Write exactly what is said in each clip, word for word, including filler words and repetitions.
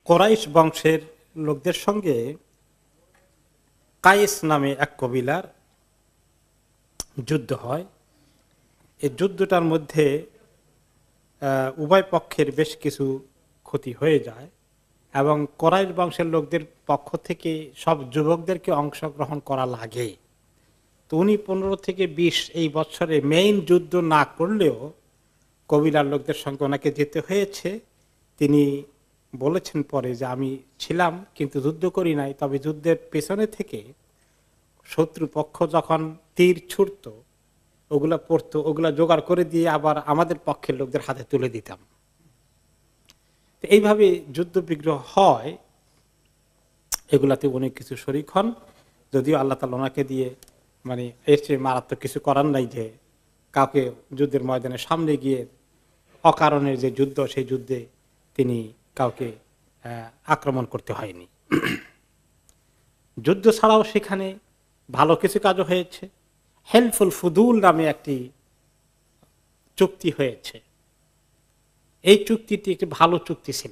কোরাইশ বংশের লোকদের সঙ্গে কায়েস নামে এক কবিলার যুদ্ধ হয়। এই যুদ্ধটার মধ্যে উভয় পক্ষের বেশ কিছু ক্ষতি হয়ে যায় এবং কোরাইশ বংশের লোকদের পক্ষ থেকে সব যুবকদেরকে অংশগ্রহণ করা লাগে। তো উনি পনেরো থেকে বিশ এই বছরে মেইন যুদ্ধ না করলেও কবিলার লোকদের সঙ্গে ওনাকে যেতে হয়েছে। তিনি বলেছেন পরে যে আমি ছিলাম কিন্তু যুদ্ধ করি নাই, তবে যুদ্ধের পেছনে থেকে শত্রুপক্ষ যখন তীর ছুটত ওগুলা পড়তো, ওগুলা জোগাড় করে দিয়ে আবার আমাদের পক্ষের লোকদের হাতে তুলে দিতাম। তো এইভাবে যুদ্ধ বিগ্রহ হয়, এগুলাতে অনেক কিছু শরীক হন। যদিও আল্লাহ তাআলা ওনাকে দিয়ে মানে এর চেয়ে মারাত্মক কিছু করার নাই যে কাউকে যুদ্ধের ময়দানের সামনে গিয়ে অকারণের যে যুদ্ধ সেই যুদ্ধে তিনি কাউকে আক্রমণ করতে হয়নি। যুদ্ধ ছাড়াও সেখানে ভালো কিছু কাজও হয়েছে। হেলফুল ফুদুল নামে একটি চুক্তি হয়েছে। এই চুক্তিটি একটি ভালো চুক্তি ছিল।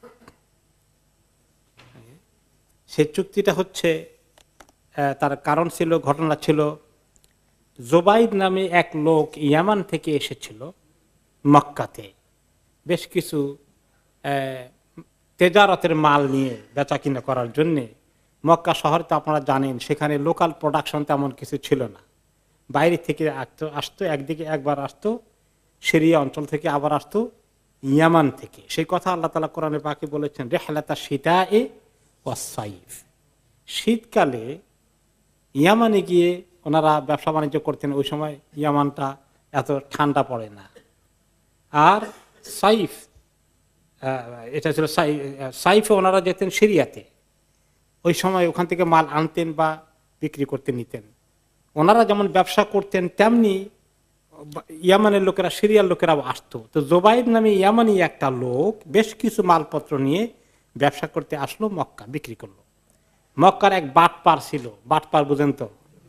সেই চুক্তিটা হচ্ছে তার কারণ ছিল, ঘটনা ছিল, জোবাইদ নামে এক লোক ইয়ামান থেকে এসেছিল মক্কাতে বেশ কিছু তেজারতের মাল নিয়ে বেচা কিনা করার জন্যে। মক্কা শহর তো আপনারা জানেন সেখানে লোকাল প্রোডাকশন তেমন কিছু ছিল না, বাইরে থেকে আসতো আসতো একদিকে একবার আসতো সিরিয়া অঞ্চল থেকে, আবার আসতো ইয়ামান থেকে। সেই কথা আল্লাহ তাআলা কোরআনে পাকে বলেছেন, রিহলাতা শিতায়ে ওয়াস সাইফ, শীতকালে ইয়ামানে গিয়ে ওনারা ব্যবসা বাণিজ্য করতেন। ওই সময় ইয়ামানটা এত ঠান্ডা পড়ে না। আর সাইফ, এটা ছিল সাইফে ওনারা যেতেন সিরিয়াতে, ওই সময় ওখান থেকে মাল আনতেন বা বিক্রি করতে নিতেন। ওনারা যেমন ব্যবসা করতেন তেমনি ইয়ামানের লোকেরা সিরিয়ার লোকেরাও আসতো। তো জোবাইদ নামে ইয়ামানি একটা লোক বেশ কিছু মালপত্র নিয়ে ব্যবসা করতে আসলো, মক্কা বিক্রি করলো। মক্কার এক বাটপার ছিল, বাটপার বুঝেন তো,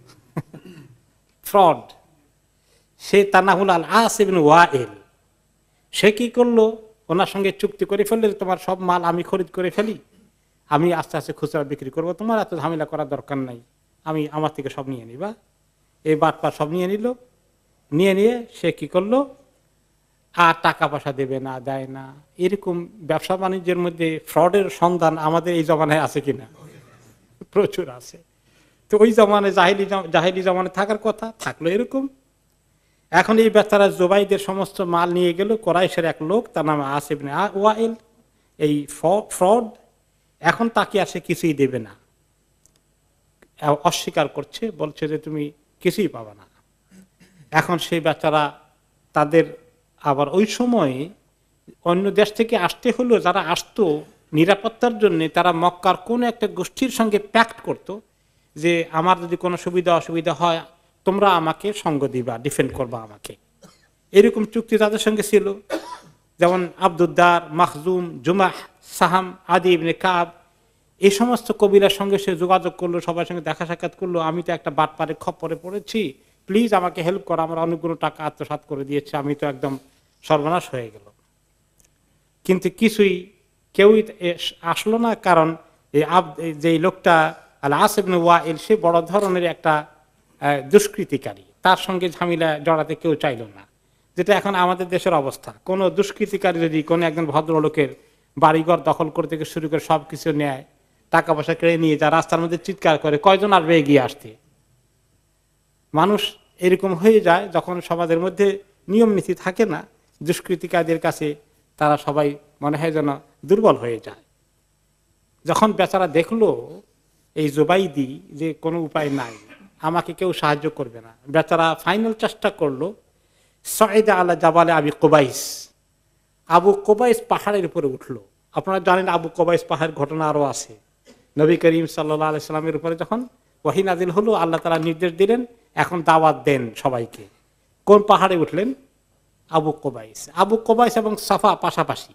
ফ্রড, সে তার নাম হল আল আস ইবনে ওয়াইল। সে কি করলো, ওনার সঙ্গে চুক্তি করে ফেললে তোমার সব মাল আমি খরিদ করে ফেলি, আমি আস্তে আস্তে খুচরা বিক্রি করবো, তোমার এত ঝামেলা করার দরকার নাই, আমি আমার থেকে সব নিয়ে নিবা। এই বাটপার সব নিয়ে নিল, নিয়ে নিয়ে সে কি করলো, আর টাকা পয়সা দেবে না, দেয় না। এরকম ব্যবসা বাণিজ্যের মধ্যে ফ্রডের সন্ধান আমাদের এই জমানায় আছে কিনা? প্রচুর আছে। তো ওই জমানায় জাহিলি জাহিলি জমানায় থাকার কথা, থাকলো এরকম। এখন এই বেচারা জোবাইদের সমস্ত মাল নিয়ে গেল কোরাইশের এক লোক, তার নাম আস ইবনে ওয়াইল, এই ফ্রড। এখন তাকে আসে কিছুই দেবে না, অস্বীকার করছে, বলছে যে তুমি কিছুই পাবে না। এখন সেই বেচারা তাদের আবার ওই সময় অন্য দেশ থেকে আসতে হলো, যারা আসতো নিরাপত্তার জন্য, তারা মক্কার কোন একটা গোষ্ঠীর সঙ্গে প্যাক্ট করত যে আমার যদি কোনো সুবিধা অসুবিধা হয় তোমরা আমাকে সঙ্গ দিবা, ডিফেন্ড করবা আমাকে। এরকম চুক্তি তাদের সঙ্গে ছিল। যেমন আব্দুদ্দার, মাখজুম, জুমাহ, সাহাম, আদি ইবনে কাব, এই সমস্ত কবিলার সঙ্গে সে যোগাযোগ করলো, সবার সঙ্গে দেখা সাক্ষাৎ করলো। আমি তো একটা বাটপারে খপ্পরে পড়েছি, প্লিজ আমাকে হেল্প করো, আমার অনেকগুলো টাকা আত্মসাৎ করে দিয়েছে, আমি তো একদম সর্বনাশ হয়ে গেল। কিন্তু কিছুই কেউই আসলো না, কারণ এই যে লোকটা আল আস ইবনে ওয়াইল সে বড় ধরনের একটা দুষ্কৃতিকারী, তার সঙ্গে ঝামেলা জড়াতে কেউ চাইল না। যেটা এখন আমাদের দেশের অবস্থা, কোন দুষ্কৃতিকারী যদি কোনো একজন ভদ্রলোকের বাড়িঘর দখল করতে থেকে শুরু করে সবকিছু নেয়, টাকা পয়সা কেড়ে নিয়ে যা রাস্তার মধ্যে চিৎকার করে, কয়জন আসবে এগিয়ে আসতে? মানুষ এরকম হয়ে যায় যখন সমাজের মধ্যে নিয়ম নীতি থাকে না, দুষ্কৃতিকারীদের কাছে তারা সবাই মনে হয় যেন দুর্বল হয়ে যায়। যখন বেচারা দেখলো এই জোবাইদি যে কোনো উপায় নাই, আমাকে কেউ সাহায্য করবে না, বেচারা ফাইনাল চেষ্টা করলো সাইদা আলা জাবালে আবি কুবাইস, আবু কুবাইস পাহাড়ের উপরে উঠলো। আপনারা জানেন আবু কুবাইস পাহাড়ের ঘটনা আরো আছে। নবী করিম সাল্লাল্লাহু আলাইহি সাল্লামের উপরে যখন ওহী নাজিল হলো, আল্লাহ তাআলা নির্দেশ দিলেন এখন দাওয়াত দেন সবাইকে। কোন পাহাড়ে উঠলেন? আবু কুবাইস। আবু কুবাইস এবং সাফা পাশাপাশি,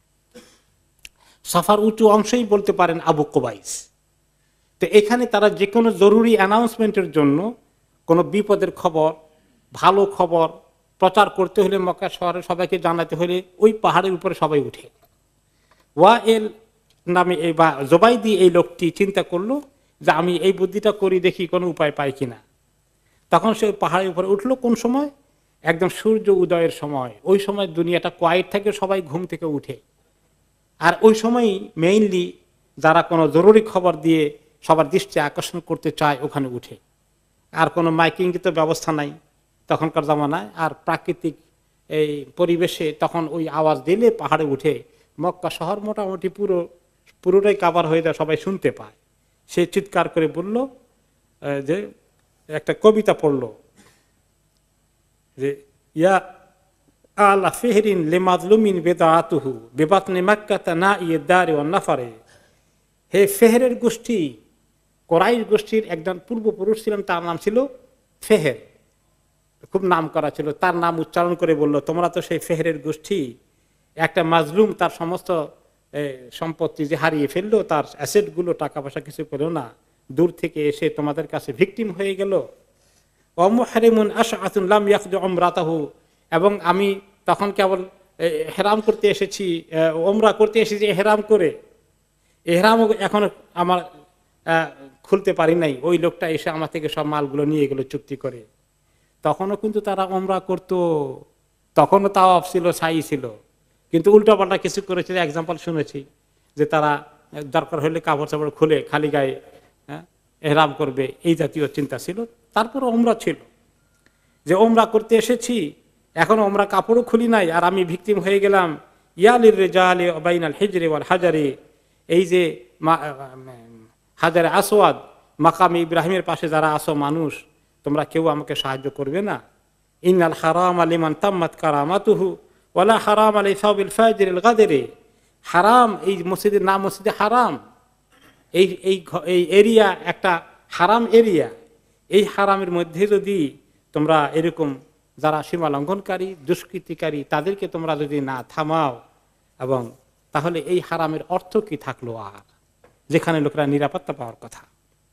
সাফার উঁচু অংশেই বলতে পারেন আবু কুবাইস। তো এখানে তারা যে কোনো জরুরি অ্যানাউন্সমেন্টের জন্য, কোনো বিপদের খবর, ভালো খবর প্রচার করতে হলে, মক্কা শহরে সবাইকে জানাতে হলে ওই পাহাড়ের উপরে সবাই উঠে। ওয়াইল নামে এই বা জোবাইদি এই লোকটি চিন্তা করলো যে আমি এই বুদ্ধিটা করি, দেখি কোনো উপায় পাই কিনা। তখন সে পাহাড়ের উপরে উঠলো কোন সময়? একদম সূর্য উদয়ের সময়। ওই সময় দুনিয়াটা কোয়াইট থাকে, সবাই ঘুম থেকে উঠে। আর ওই সময়ই মেইনলি যারা কোনো জরুরি খবর দিয়ে সবার দৃষ্টি আকর্ষণ করতে চায় ওখানে উঠে। আর কোনো মাইকিং তো ব্যবস্থা নাই তখনকার জামানায়। আর প্রাকৃতিক এই পরিবেশে তখন ওই আওয়াজ দিলে পাহাড়ে উঠে মক্কা শহর মোটামুটি পুরো পুরোটাই কাভার হয়ে যায়, সবাই শুনতে পায়। সে চিৎকার করে বলল যে একটা কবিতা পড়ল যে ইয়া আলা ফেহরিন লিমাজলুমিন বিদআতুহু বিবাতনি মাক্কাতা না ইয়াদারি ওয়ান নাফারে। হে ফেহরের গোষ্ঠী, কোরাইশ গোষ্ঠীর একজন পূর্বপুরুষ ছিলেন, তার নাম ছিল ফেহের, খুব নাম করা ছিল। তার নাম উচ্চারণ করে বলল, তোমরা তো সেই ফেহরের গোষ্ঠী, একটা মাজলুম তার সমস্ত সম্পত্তি যে হারিয়ে ফেললো, তার অ্যাসেটগুলো টাকা পয়সা কিছু পেল না, দূর থেকে এসে তোমাদের কাছে ভিকটিম হয়ে গেল। অমুহারিমুন আশআতুন লাম ইয়াকদি উমরাতাহু, এবং আমি তখন কেবল হেরাম করতে এসেছি, ওমরা করতে এসেছি হেরাম করে, এহরাম এখন আমার খুলতে পারি নাই। ওই লোকটা এসে আমার থেকে সব মালগুলো নিয়ে গেল চুক্তি করে। তখনও কিন্তু তারা ওমরা করতো, তখনও তাওয়াফ ছিল, সাই ছিল, কিন্তু উল্টাপাল্টা কিছু করেছে। এক্সাম্পল শুনেছি যে তারা দরকার হলে কাপড় চাপড় খুলে খালি গায়ে এহরাম করবে, এই জাতীয় চিন্তা ছিল। তারপর ওমরা ছিল যে ওমরা করতে এসেছি, এখন ওমরা কাপড়ও খুলি নাই, আর আমি ভিকটিম হয়ে গেলাম। ইয়ালির রিজালি বাইনাল হিজরি ওয়াল হাজারি, এই যে হাজারে আসওয়াদ মাকামে ইব্রাহিমের পাশে যারা আসো মানুষ, তোমরা কেউ আমাকে সাহায্য করবে না। ইন্নাল হারাম লিমান তাম্মাত কারামাতুহু ওয়ালা হারাম আলাই সাবিল ফাজিরিল গাদিরি। হারাম, এই মসজিদের নাম মসজিদে হারাম, এই এই এই এরিয়া একটা হারাম এরিয়া। এই হারামের মধ্যে যদি তোমরা এরকম যারা সীমা লঙ্ঘনকারী দুষ্কৃতিকারী তাদেরকে তোমরা যদি না থামাও, এবং তাহলে এই হারামের অর্থ কি থাকলো আর, যেখানে লোকেরা নিরাপত্তা পাওয়ার কথা।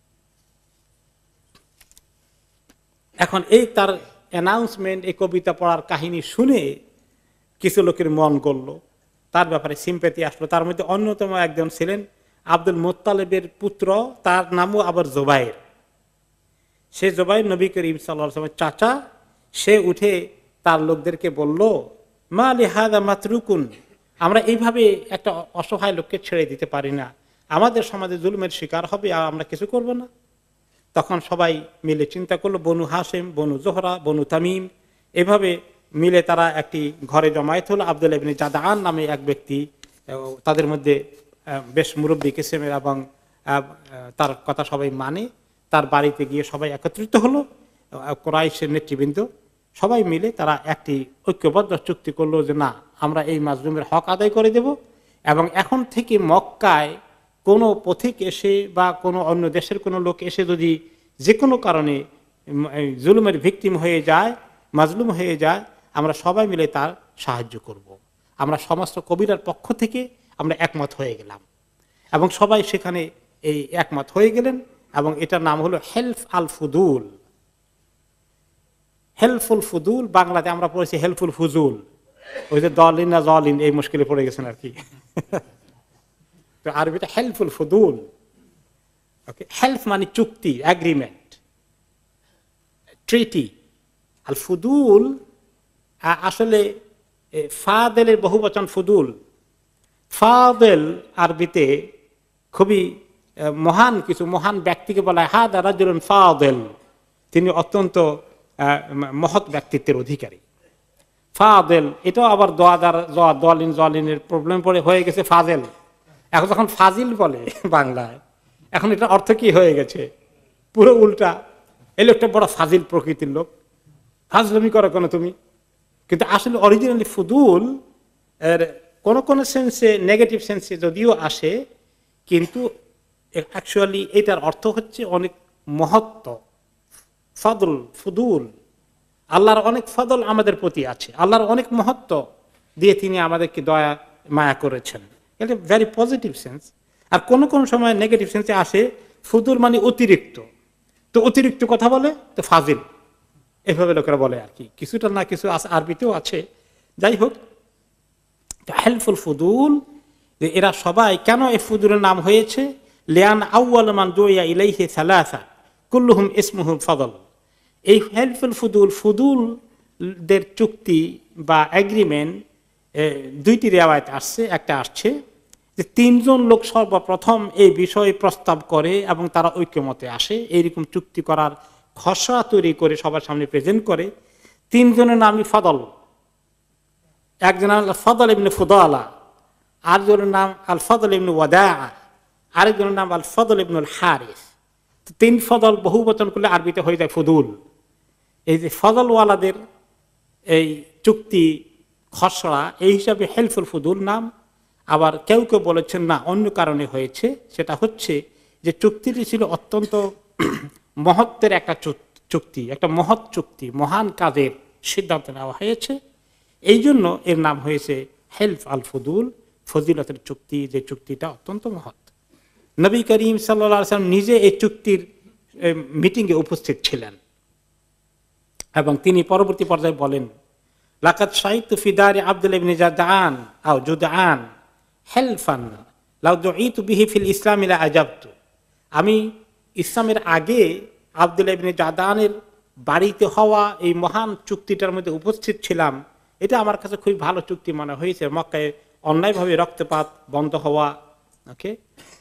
এখন এই তার অ্যানাউন্সমেন্ট, এই কবিতা পড়ার কাহিনী শুনে কিছু লোকের মন গড়ল, তার ব্যাপারে সিম্প্যাথি আসলো। তার মধ্যে অন্যতম একজন ছিলেন আব্দুল মুত্তালিবের পুত্র, তার নামও আবার জোবাইর। সে জোবাইর নবী করিম সাল্লাল্লাহু আলাইহি ওয়াসাল্লামের চাচা। সে উঠে তার লোকদেরকে বলল, মা লিহাযা মাতরুকুন, আমরা এইভাবে একটা অসহায় লোককে ছেড়ে দিতে পারি না, আমাদের সমাজে জুলুমের শিকার হবে আর আমরা কিছু করব না। তখন সবাই মিলে চিন্তা করলো, বনু হাসিম, বনু জোহরা, বনু তামিম, এভাবে মিলে তারা একটি ঘরে জমায়েত হলো। আব্দুল্লাহ ইবনে জাদান নামে এক ব্যক্তি, তাদের মধ্যে বেশ মুরব্বী কিসেমের, এবং তার কথা সবাই মানে। তার বাড়িতে গিয়ে সবাই একত্রিত হলো, কুরাইশের নেতৃবৃন্দ সবাই মিলে তারা একটি ঐক্যবদ্ধ চুক্তি করলো যে না, আমরা এই মাজলুমের হক আদায় করে দেব, এবং এখন থেকে মক্কায় কোনো পথিক এসে বা কোনো অন্য দেশের কোনো লোক এসে যদি যে কোনো কারণে জুলুমের ভিকটিম হয়ে যায়, মাজলুম হয়ে যায়, আমরা সবাই মিলে তার সাহায্য করব। আমরা সমস্ত কবিরার পক্ষ থেকে আমরা একমত হয়ে গেলাম, এবং সবাই সেখানে এই একমত হয়ে গেলেন। এবং এটার নাম হলো হেলফ আল ফুদুল। হেলফুল ফুদুল, বাংলাতে আমরা পড়েছি হেলফুল ফুজুল। ওই যে দলিন না জলিন, এই মুশকিলে পড়ে গেছেন আর কি। তো আরবিটা হেলফুল ফুদুল। ওকে, হেলফ মানে চুক্তি, এগ্রিমেন্ট, ট্রিটি। আল ফুদুল আসলে ফাদেলের বহুবচন ফুদুল। ফাদেল আরবিতে খুবই মহান কিছু মহান ব্যক্তিকে বলা হয় হাদা রাজুলুন ফাদেল, তিনি অত্যন্ত মহৎ ব্যক্তিত্বের অধিকারী। ফাদেল, এটাও আবার দোয়াদার দলিন জলিনের প্রবলেম পড়ে হয়ে গেছে ফাজেল। এখন যখন ফাজিল বলে বাংলায়, এখন এটা অর্থ কি হয়ে গেছে, পুরো উল্টা। এই লোকটা বড় ফাজিল প্রকৃতির লোক, ফাজলামি করো কেন তুমি। কিন্তু আসলে অরিজিনালি ফুদুল এর কোনো কোনো সেন্সে, নেগেটিভ সেন্সে যদিও আসে, কিন্তু অ্যাকচুয়ালি এটার অর্থ হচ্ছে অনেক মহত্ব। ফদল, ফুদুল, আল্লাহর অনেক ফদল আমাদের প্রতি আছে, আল্লাহর অনেক মহত্ব দিয়ে তিনি আমাদেরকে দয়া মায়া করেছেন। এটা ভেরি পজিটিভ সেন্স। আর কোনো কোনো সময় নেগেটিভ সেন্সে আসে, ফুদুল মানে অতিরিক্ত, তো অতিরিক্ত কথা বলে তো ফাজিল, এভাবে লোকেরা বলে আর কি। কিছুটা না কিছু আরবিতেও আছে। যাই হোক, হেল্পফুল ফুদুল, যে এরা সবাই কেন এই ফুদুলের নাম হয়েছে, লিয়ান আউয়াল মান দুইয়া ইলাইহি সালাসা কুল্লুহুম ইসমুহুম ফদল। এই হেলফুল ফুদুল, ফুদুলদের চুক্তি বা এগ্রিমেন্ট দুইটি রিওয়ায়াত আসছে। একটা আসছে যে তিনজন লোক সর্বপ্রথম এই বিষয়ে প্রস্তাব করে এবং তারা ঐক্যমতে আসে, এইরকম চুক্তি করার খসড়া তৈরি করে সবার সামনে প্রেজেন্ট করে। তিনজনের নামই ফদল। একজন আল ফদল ইবনে ফুদালা, আরেকজনের নাম আল ফদল ইবনে ওয়াদা, আরেকজনের নাম আল ফদল ইবনুল হারিস। তিন ফদল বহু বচন করলে আরবিতে হয়ে যায় ফুদুল। এই যে ফদলওয়ালাদের এই চুক্তি খসড়া, এই হিসাবে হেলফুল ফুদুল নাম। আবার কেউ কেউ বলেছেন না, অন্য কারণে হয়েছে। সেটা হচ্ছে যে চুক্তিটি ছিল অত্যন্ত মহত্বের একটা চুক্তি, একটা মহৎ চুক্তি, মহান কাজের সিদ্ধান্ত নেওয়া হয়েছে। এই জন্য এর নাম হয়েছে হেলফ আল ফুদুল, ফজিলতের চুক্তি, যে চুক্তিটা অত্যন্ত মহৎ। নবী করিম সাল্লাল্লাহু আলাইহি ওয়াসাল্লাম নিজে এই চুক্তির মিটিংয়ে উপস্থিত ছিলেন এবং তিনি পরবর্তী পর্যায়ে বলেন, লাকাদ শাহিদতু ফি দারি আব্দুল্লাহ ইবনে জাদআন আও জুদআন হেলফান লাউ দুঈতু বিহি ফিল ইসলাম লা আজাবতু। আমি ইসলামের আগে আব্দুল্লাহ ইবনে জাদআনের বাড়িতে হওয়া এই মহান চুক্তিটার মধ্যে উপস্থিত ছিলাম। এটা আমার কাছে খুবই ভালো চুক্তি মনে হয়েছে। মক্কায় অন্যায়ভাবে রক্তপাত বন্ধ হওয়া, ওকে,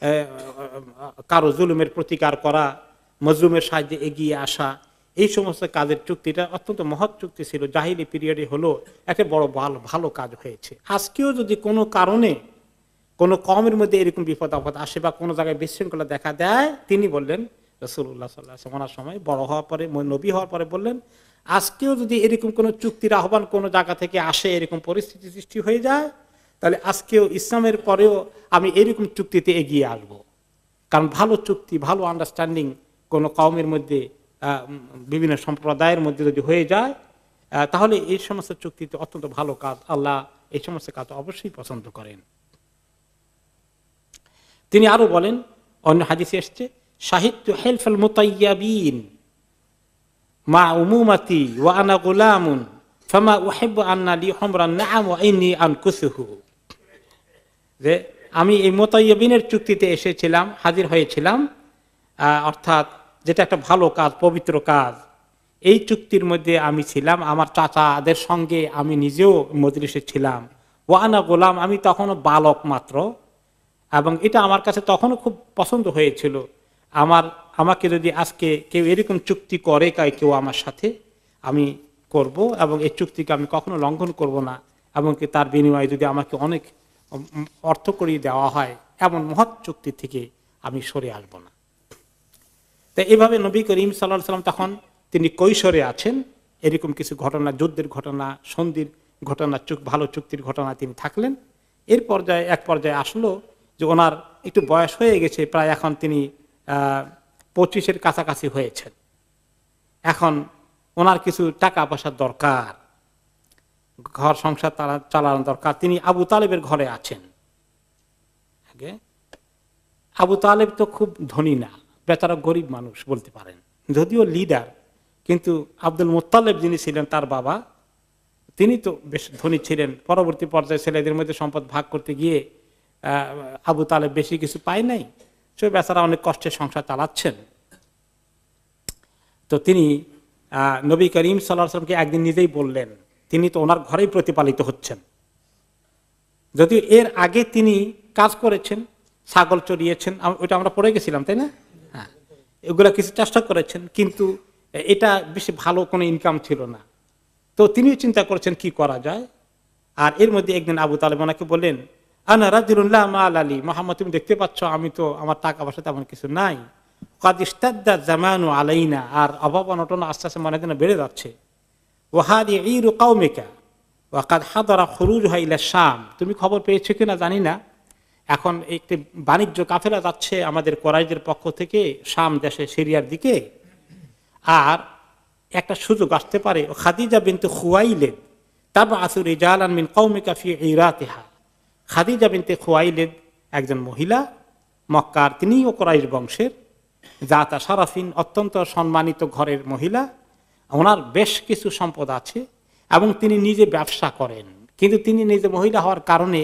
কারো জুলুমের প্রতিকার করা, মজলুমের সাহায্যে এগিয়ে আসা, এই সমস্ত কাজের চুক্তিটা অত্যন্ত মহৎ চুক্তি ছিল। জাহিলি পিরিয়ডে হলো একটা বড় ভালো ভালো কাজ হয়েছে। আজকেও যদি কোনো কারণে কোনো কওমের মধ্যে এরকম বিপদ আপদ আসে বা কোনো জায়গায় বিশৃঙ্খলা দেখা দেয়, তিনি বললেন, রাসূলুল্লাহ সাল্লাল্লাহু আলাইহি ওয়াসাল্লাম সময় বড় হওয়ার পরে, নবী হওয়ার পরে বললেন, আজকেও যদি এরকম কোনো চুক্তির আহ্বান কোনো জায়গা থেকে আসে, এরকম পরিস্থিতি সৃষ্টি হয়ে যায়, তাহলে আজকেও ইসলামের পরেও আমি এরকম চুক্তিতে এগিয়ে আসব। কারণ ভালো চুক্তি, ভালো আন্ডারস্ট্যান্ডিং কোনো কওমের মধ্যে, বিভিন্ন সম্প্রদায়ের মধ্যে যদি হয়ে যায়, তাহলে এই সমস্ত চুক্তিতে অত্যন্ত ভালো কাজ, আল্লাহ এই সমস্ত কাজ অবশ্যই পছন্দ করেন। তিনি আরো বলেন, অন্য হাদিসে এসছে, শাহিদতু হেলফাল মুতাইয়াবিন মা উমুমাতি ওয়া আনা গুলামুন ফামা উহিব্বু আন্না লি হুমরান নাআম ওয়া ইন্নী আনকুসুহু। যে আমি এই মুতাইয়াবিনের চুক্তিতে এসেছিলাম, হাজির হয়েছিলাম, অর্থাৎ যেটা একটা ভালো কাজ, পবিত্র কাজ। এই চুক্তির মধ্যে আমি ছিলাম, আমার চাচাদের সঙ্গে আমি নিজেও মজলিসে ছিলাম। ওয়া আনা গোলাম, আমি তখনও বালক মাত্র, এবং এটা আমার কাছে তখনও খুব পছন্দ হয়েছিল। আমার আমাকে যদি আজকে কেউ এরকম চুক্তি করে কাই কেউ আমার সাথে, আমি করব এবং এই চুক্তিকে আমি কখনো লঙ্ঘন করব না, এবং কি তার বিনিময়ে যদি আমাকে অনেক অর্থ করিয়ে দেওয়া হয়, এমন মহৎ চুক্তি থেকে আমি সরে আসব না। তাই এভাবে নবী করিম সাল্লাল্লাহু আলাইহি ওয়াসাল্লাম তখন তিনি কৈশোরে আছেন, এরকম কিছু ঘটনা, যুদ্ধের ঘটনা, সন্ধির ঘটনা, চুক ভালো চুক্তির ঘটনা তিনি থাকলেন। এর পর্যায়ে এক পর্যায়ে আসলো যে ওনার একটু বয়স হয়ে গেছে, প্রায় এখন তিনি আহ পঁচিশের কাছাকাছি হয়েছেন। এখন ওনার কিছু টাকা পয়সার দরকার, ঘর সংসার চালানোর দরকার। তিনি আবু তালেবের ঘরে আছেন। আবু তালেব তো খুব ধনী না, বেচারা গরিব মানুষ বলতে পারেন, যদিও লিডার, কিন্তু আব্দুল মুত্তালিব যিনি ছিলেন তার বাবা, তিনি তো বেশ ধনী ছিলেন। পরবর্তী পর্যায়ে ছেলেদের মধ্যে সম্পদ ভাগ করতে গিয়ে আবু তালেব বেশি কিছু পায় নাই, সে বেচারা অনেক কষ্টে সংসার চালাচ্ছেন। তো তিনি আহ নবী করিম সাল্লাল্লাহু আলাইহি ওয়াসাল্লামকে একদিন নিজেই বললেন, তিনি তো ওনার ঘরেই প্রতিপালিত হচ্ছেন, যদিও এর আগে তিনি কাজ করেছেন, ছাগল চড়িয়েছেন, ওইটা আমরা পড়ে গেছিলাম, তাই না? হ্যাঁ, এগুলা কিছু চেষ্টা করেছেন, কিন্তু এটা বেশি ভালো কোনো ইনকাম ছিল না। তো তিনিও চিন্তা করেছেন কি করা যায়। আর এর মধ্যে একদিন আবু তালেব ওনাকে বললেন, আনা রাজুলুন লা মাল আলী, মুহাম্মদ তুমি দেখতে পাচ্ছ আমি তো, আমার টাকা পয়সা তেমন কিছু নাই, কাদ ইস্তাদ্দা জামানু আলাইনা, আর অভাব অনটন আস্তে আস্তে মনে দিনে বেড়ে যাচ্ছে। ওয়াহাদি ঈরু কওমিকা ওয়া কাদ হাদারা খুরুজুহা ইলা শাম, তুমি খবর পেয়েছো কিনা জানি না, এখন একটি বাণিজ্য কাফেলা যাচ্ছে আমাদের কোরাইশদের পক্ষ থেকে শাম দেশে, সিরিয়ার দিকে, আর একটা সুযোগ আসতে পারে। খাদিজা বিনতে খুয়াইলিদ তাবআসু রিজালান মিন কওমিকা ফি ইরাতিহা, খাদিজা বিনতে খুয়াইলিদ একজন মহিলা, মক্কার, তিনিও কোরাইশ বংশের, জাতা শারাফিন, অত্যন্ত সম্মানিত ঘরের মহিলা, ওনার বেশ কিছু সম্পদ আছে এবং তিনি নিজে ব্যবসা করেন, কিন্তু তিনি নিজে মহিলা হওয়ার কারণে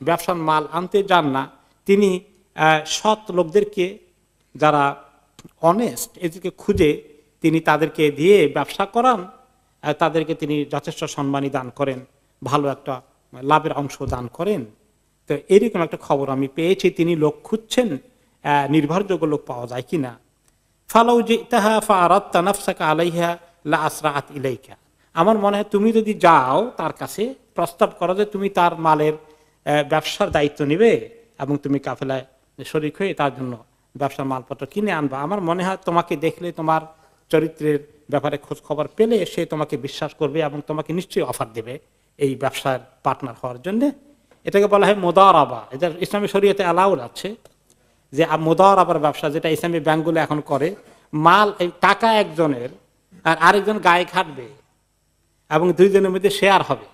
ব্যবসার মাল আনতে যান না, তিনি সৎ লোকদেরকে যারা অনেস্ট এদেরকে খুঁজে তিনি তাদেরকে দিয়ে ব্যবসা করান, তাদেরকে তিনি যথেষ্ট সম্মানী দান করেন, ভালো একটা লাভের অংশ দান করেন। তো এরকম একটা খবর আমি পেয়েছি, তিনি লোক খুঁজছেন, নির্ভরযোগ্য লোক পাওয়া যায় কিনা। ফালাউ জিতাহা ফাআরাদতা নাফসাকা আলাইহা লা আসরাআত ইলাইকা, আমার মনে হয় তুমি যদি যাও তার কাছে প্রস্তাব করো যে তুমি তার মালের ব্যবসার দায়িত্ব নিবে এবং তুমি কাফেলায় শরীক হয়ে তার জন্য ব্যবসার মালপত্র কিনে আনবা, আমার মনে হয় তোমাকে দেখলে তোমার চরিত্রের ব্যাপারে খোঁজ খবর পেলে সে তোমাকে বিশ্বাস করবে এবং তোমাকে নিশ্চয়ই অফার দেবে এই ব্যবসার পার্টনার হওয়ার জন্য। এটাকে বলা হয় মুদারাবা। এটা ইসলামী শরীয়তে অ্যালাউড আছে যে মুদারাবার ব্যবসা, যেটা ইসলামী ব্যাংকগুলো এখন করে। মাল এই টাকা একজনের আর আরেকজন গায়ে খাটবে এবং দুইজনের মধ্যে শেয়ার হবে,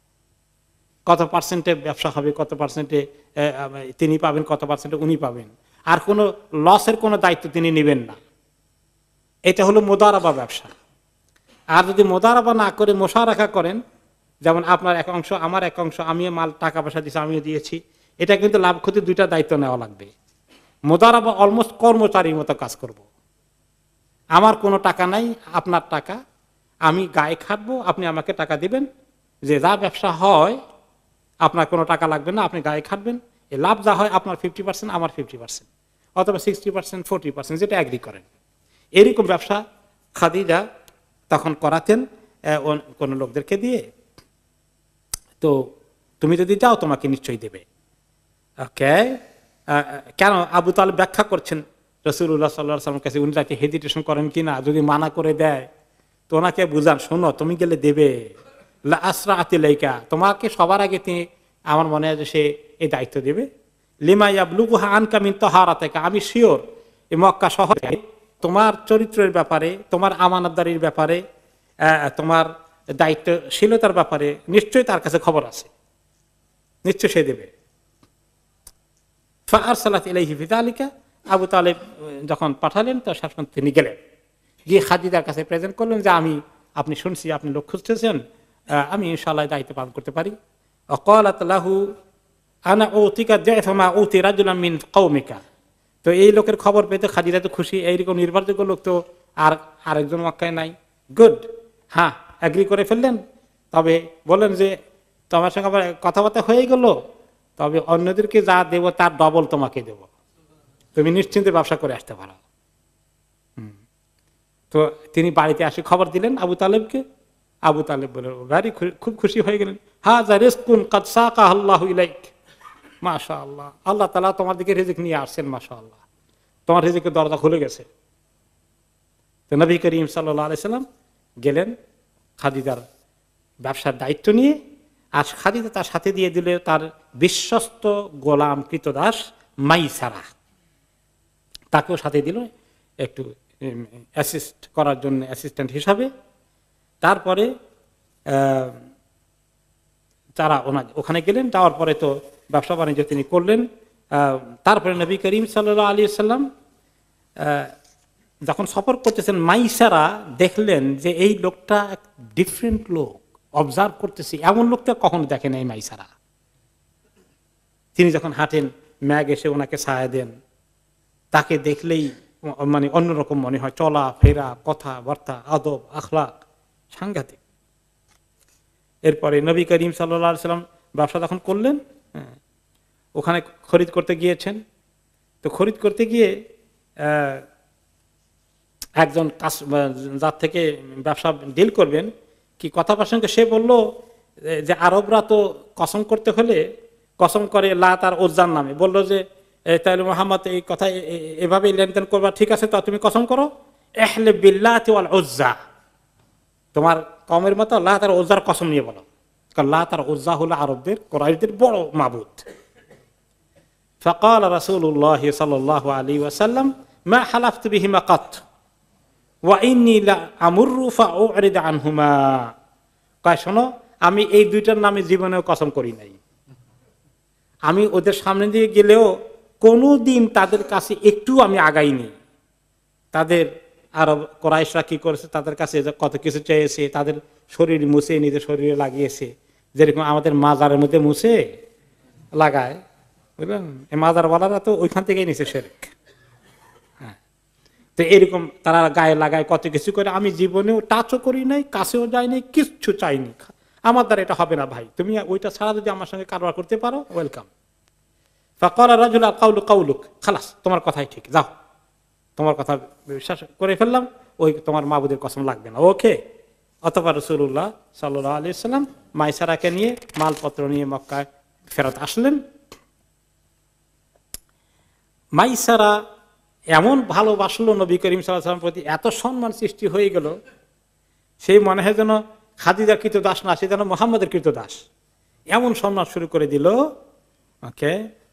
কত পার্সেন্টে ব্যবসা হবে, কত পার্সেন্টে তিনি পাবেন, কত পার্সেন্টে উনি পাবেন, আর কোনো লসের কোনো দায়িত্ব তিনি নেবেন না। এটা হলো মুদারাবা ব্যবসা। আর যদি মুদারাবা না করে মুশারাকা করেন, যেমন আপনার এক অংশ আমার এক অংশ, আমিও মাল টাকা পয়সা দিয়েছি আমিও দিয়েছি, এটা কিন্তু লাভ ক্ষতি দুইটা দায়িত্ব নেওয়া লাগবে। মুদারাবা অলমোস্ট কর্মচারীর মতো কাজ করব। আমার কোনো টাকা নাই, আপনার টাকা, আমি গায়ে খাটবো, আপনি আমাকে টাকা দিবেন, যে যা ব্যবসা হয় আপনার কোনো টাকা লাগবে না, আপনি গায়ে খাটবেন, এই লাভ যা হয় আপনার ফিফটি পার্সেন্ট আমার ফিফটি পার্সেন্ট অথবা সিক্সটি পার্সেন্ট ফোরটি পার্সেন্ট যেটা অ্যাগ্রি করেন। এরকম ব্যবসা খাদিজা তখন করাতেন কোন লোকদেরকে দিয়ে। তো তুমি যদি যাও তোমাকে নিশ্চয়ই দেবে। ওকে, কেন আবু তালেব ব্যাখ্যা করছেন রাসূলুল্লাহ সাল্লাল্লাহু আলাইহি ওয়াসাল্লামের কাছে, উনি তাকে হেজিটেশন করেন কিনা, যদি মানা করে দেয় তো ওনাকে বুঝান, শোনো তুমি গেলে দেবে, লা আসরাআত ইলাইকা, তোমাকে সবার আগে তিনি, আমার মনে হয় যে সে এই দায়িত্ব দেবে। লিমা ইয়াবলুগুহা আনকা মিন তাহারাতিকা, আমি শিওর এই মক্কা শহরে তোমার চরিত্রের ব্যাপারে, তোমার আমানতদারির ব্যাপারে, তোমার দায়িত্বশীলতার ব্যাপারে নিশ্চয়ই তার কাছে খবর আছে, নিশ্চয় সে দেবে। ফাআরসালাত ইলাইহি বিযালিকা, আবু তালেব যখন পাঠালেন তো শাসন তিনি গেলেন, গিয়ে খাদিজার কাছে প্রেজেন্ট করলেন যে আমি, আপনি শুনছি আপনি লোক খুঁজতেছেন, আমি ইনশাআল্লাহ দায়িত্ব পালন করতে পারি। ওয়াকালাত লাহু আনা উতিকা যায়ফা মা উতি রাজুলাম মিন কওমিকা, তো এই লোকের খবর পেতে খাদিজা তো খুশি, এইরকম নির্ভরযোগ্য লোক তো আর আরেকজন মক্কায় নাই। গুড, হ্যাঁ অ্যাগ্রি করে ফেললেন। তবে বলেন যে তোমার সঙ্গে আবার কথাবার্তা হয়ে গেল, তবে অন্যদেরকে যা দেব তার ডবল তোমাকে দেব, তুমি নিশ্চিন্তে ব্যবসা করে আসতে পারো। তো তিনি বাড়িতে আসে খবর দিলেন আবু তালেবকে। আবু তালেব বলে ভারী খুব খুশি হয়ে গেলেন, হাযা রিজকুন কাদ সাকাহু আল্লাহু ইলাইক, মাশাআল্লাহ, আল্লাহ তাআলা তোমার দিকে রিজিক নিয়ে আসছেন, মাশাআল্লাহ, তোমার রিজিকের দরজা খুলে গেছে। তো নবী করিম সাল্লাল্লাহু আলাইহি সাল্লাম গেলেন খাদিজার ব্যবসার দায়িত্ব নিয়ে, আর খাদিজা তার সাথে দিয়ে দিলে তার বিশ্বস্ত গোলাম কৃতদাস মাইসারা, তাকেও সাথে দিল একটু অ্যাসিস্ট করার জন্য, অ্যাসিস্ট্যান্ট হিসাবে। তারপরে তারা ওখানে গেলেন, যাওয়ার পরে তো ব্যবসা বাণিজ্য তিনি করলেন। তারপরে নবী করিম সাল্লাল্লাহু আলাইহি সাল্লাম যখন সফর করতেছেন, মাইসারা দেখলেন যে এই লোকটা ডিফারেন্ট লোক, অবজার্ভ করতেছি, এমন লোকটা কখনো দেখেন এই মাইসারা। তিনি যখন হাঁটেন ম্যাগ এসে ওনাকে ছায়া দেন, তাকে দেখলেই মানে অন্যরকম মনে হয়, চলা ফেরা, কথা বার্তা, আদব আখলাক সাংঘাতিক। এরপরে নবী করিম সাল্লাল্লাহু আলাইহি সাল্লাম ব্যবসা যখন করলেন, ওখানে খরিদ করতে গিয়েছেন। তো খরিদ করতে গিয়ে একজন যার থেকে ব্যবসা ডিল করবেন, কি কথা প্রসঙ্গে সে বলল যে আরবরা তো কসম করতে হলে কসম করে লাত আর উজ্জার নামে, বললো যে তাহলে মুহাম্মদ এই কথা এভাবেই লেনদেন করবা, ঠিক আছে তো তুমি কসম করো, ইহলিফ বিল্লাতি ওয়াল উজ্জা, তোমার কওমের মতো লাত আর উজ্জার কসম নিয়ে বলো, কারণ লাত আর উজ্জা হলো আরবদের, কুরাইশদের বড় মাবুদ। ফাকাল রাসূলুল্লাহ সাল্লাল্লাহু আলাইহি ওয়াসাল্লাম মা হালাফতু বিহিমা কাত ওয়া ইন্নী লা আমুরু ফাউরিদ আনহুমা, কয় শোনো আমি এই দুইটার নামে জীবনেও কসম করি নাই, আমি ওদের সামনে দিয়ে গেলেও কোনোদিন তাদের কাছে একটু আমি আগাইনি। তাদের আরব কুরাইশরা কি করেছে, তাদের কাছে কত কিছু চেয়েছে, তাদের শরীর মুছে নিজের শরীরে লাগিয়েছে, যেরকম আমাদের মাজারের মধ্যে মুছে লাগায়, বুঝলেন, এই মাজারওয়ালারা তো ওইখান থেকেই নিছে শিরক। হ্যাঁ, তো এরকম তারা গায়ে লাগায় কত কিছু করে, আমি জীবনেও টাচও করি নাই, কাছেও যাই নাই, কিচ্ছু চাইনি, আমার দ্বারা এটা হবে না ভাই, তুমি ওইটা ছাড়া যদি আমার সঙ্গে কারবার করতে পারো ওয়েলকাম। ফাকালা রাজুল আল কাউলু কাউলুক, খালাস তোমার কথাই ঠিক, যাও, তোমার কথা বিশ্বাস করে ফেললাম, ওই তোমার মাবুদের কসম লাগবে না, ওকে। অতঃপর রাসূলুল্লাহ সাল্লাল্লাহু আলাইহি ওয়াসাল্লাম মাইসারাকে নিয়ে মালপত্র নিয়ে মক্কায় ফেরত আসলেন। মাইসারা এমন ভালোবাসলো নবী করিম সাল্লাল্লাহু আলাইহি ওয়াসাল্লামের প্রতি, এত সম্মান সৃষ্টি হয়ে গেল, সেই মনে হয় যেন খাদিজার কৃতদাস না, সে যেন মুহাম্মদের কৃতদাস, এমন সম্মান শুরু করে দিল। ওকে,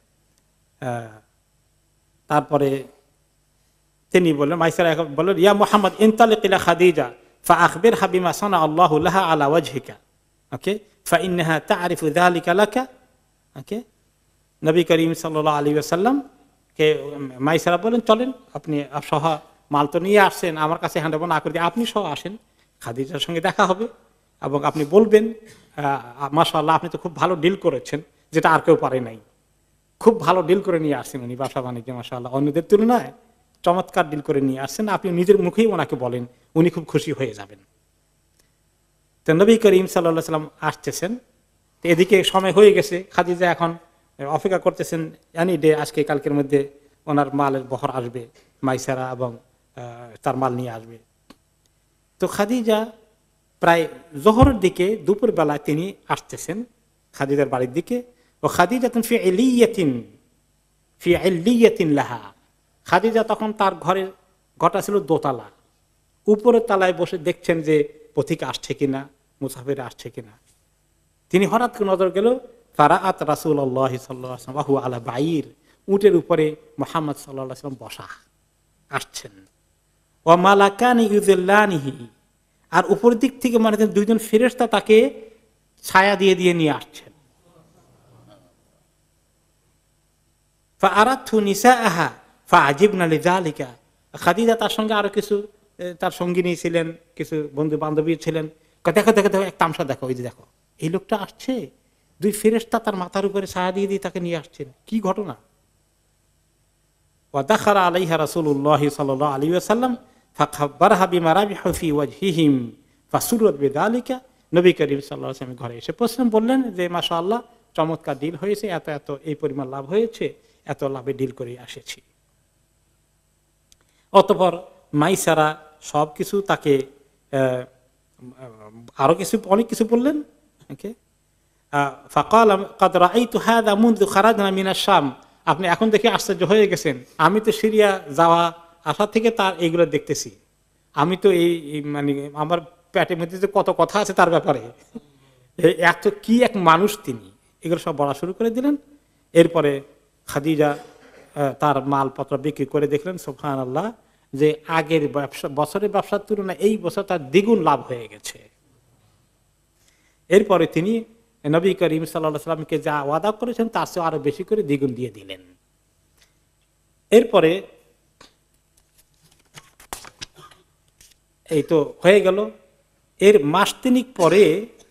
তারপরে তিনি বললেন, মাইসারা বললেন, ইয়া মুহাম্মদ ইনতালিক ইলা খাদিজা ফাআখবিরহা বিমা সানা আল্লাহু লাহা আলা ওয়াজহিকা, ওকে, ফাইন্নাহা তা'রিফু যালিকা লাকা। ওকে, নবী করিম সাল্লাল্লাহু আলাইহি ওয়াসাল্লাম কে মাইসারা বলেন, চলেন, আপনি সহ মাল তো নিয়ে আসছেন, আমার কাছে হ্যান্ডওভার না করে দিয়ে আপনি সহ আসেন, খাদিজার সঙ্গে দেখা হবে এবং আপনি বলবেন, মাশাআল্লাহ আপনি তো খুব ভালো ডিল করেছেন, যেটা আর কেউ পারে নাই, খুব ভালো ডিল করে নিয়ে আসছেন উনি, ব্যবসা বাণিজ্য মাশাআল্লাহ অন্যদের তুলনায় চমৎকার ডিল করে নিয়ে আসছেন, আপনি নিজের মুখেই ওনাকে বলেন, উনি খুব খুশি হয়ে যাবেন। তো নবী করিম সাল্লাল্লাহু আলাইহি ওয়াসাল্লাম আসতেছেন, এদিকে সময় হয়ে গেছে, খাদিজা এখন অপেক্ষা করতেছেন, এনি ডে আজকে কালকের মধ্যে ওনার মালের বহর আসবে, মাইসারা এবং তার মাল নিয়ে আসবে। তো খাদিজা প্রায় জোহরের দিকে, দুপুর বেলায় তিনি আসতেছেন খাদিজার বাড়ির দিকে। ও খাদিজাতুন ফি ইলিয়াতিন ফি ইলিয়াতিন লাহা, খাদিজা তখন তার ঘরের ঘরটা ছিল দোতলা, উপরের তলায় বসে দেখছেন যে পথিক আসছে কিনা, মুসাফির আসছে কিনা। তিনি হঠাৎ করে নজর গেল, ফারাআত রাসূলুল্লাহ সাল্লাল্লাহু আলাইহি ওয়াসাল্লাম ওয়া আলা বাঈর, উটের উপরে মুহাম্মদ সাল্লাল্লাহু আলাইহি ওয়াসাল্লাম বসা আসছেন। ওয়া মালাকানি ইউযিল্লানিহি, আর উপর দিক থেকে মানে দুইজন ফেরেশতা তাকে ছায়া দিয়ে দিয়ে নিয়ে আসছেন। ফাআরাতহু নিসাআহা ফাআজিবনা লিযালিকা, খাদিজা তার সঙ্গে আরো কিছু তার সঙ্গিনী ছিলেন, কিছু বন্ধু বান্ধবী ছিলেন, দেখো দেখো দেখো এক তামসা দেখো, ওই যে দেখো এই লোকটা আসছে, দুই ফেরেশতা তার মাথার উপরে ছায়া দিয়ে দিয়ে তাকে নিয়ে আসছেন, কি ঘটনা। ওয়া দাখালা আলাইহা রাসূলুল্লাহ সাল্লাল্লাহু আলাইহি ওয়াসাল্লাম ফাখাবারহা বিমা রাবিহু ফি ওয়াজহিহিম ফাসুররাত বিযালিকা, নবী করিম সাল্লাল্লাহু আলাইহি ওয়াসাল্লাম ঘরে এসে প্রশ্ন বললেন যে মাশাআল্লাহ চমৎকার ডিল হয়েছে, এত এত এই পরিমাণ লাভ হয়েছে, এত লাভে ডিল করে আসেছি। অতঃপর মাইসারা সবকিছু তাকে আরো কিছু অনেক কিছু বললেন। ওকে, ফাকাল ক্বাদ রাআইতু হাযা মুনযু খারাজনা মিনাশ শাম, আপনি এখন দেখে আশ্চর্য হয়ে গেছেন, আমি তো সিরিয়া যাওয়া আসা থেকে তার এইগুলো দেখতেছি, আমি তো এই মানে আমার পেটের মধ্যে যে কত কথা আছে তার ব্যাপারে, এত কি এক মানুষ তিনি, এগুলো সব বলা শুরু করে দিলেন। এরপরে খাদিজা তার মালপত্র বিক্রি করে দেখলেন সুবহানাল্লাহ যে আগের ব্যবসা বছরের ব্যবসার তুলনায় এই বছর তার দ্বিগুণ লাভ হয়ে গেছে। এরপরে তিনি নবী করিম সাল্লাল্লাহু আলাইহি ওয়াসাল্লামকে যা ওয়াদা করেছেন তার চেয়ে আরো বেশি করে দ্বিগুণ দিয়ে দিলেন। এরপরে এই তো হয়ে গেল, এর মাস তিনিক পরে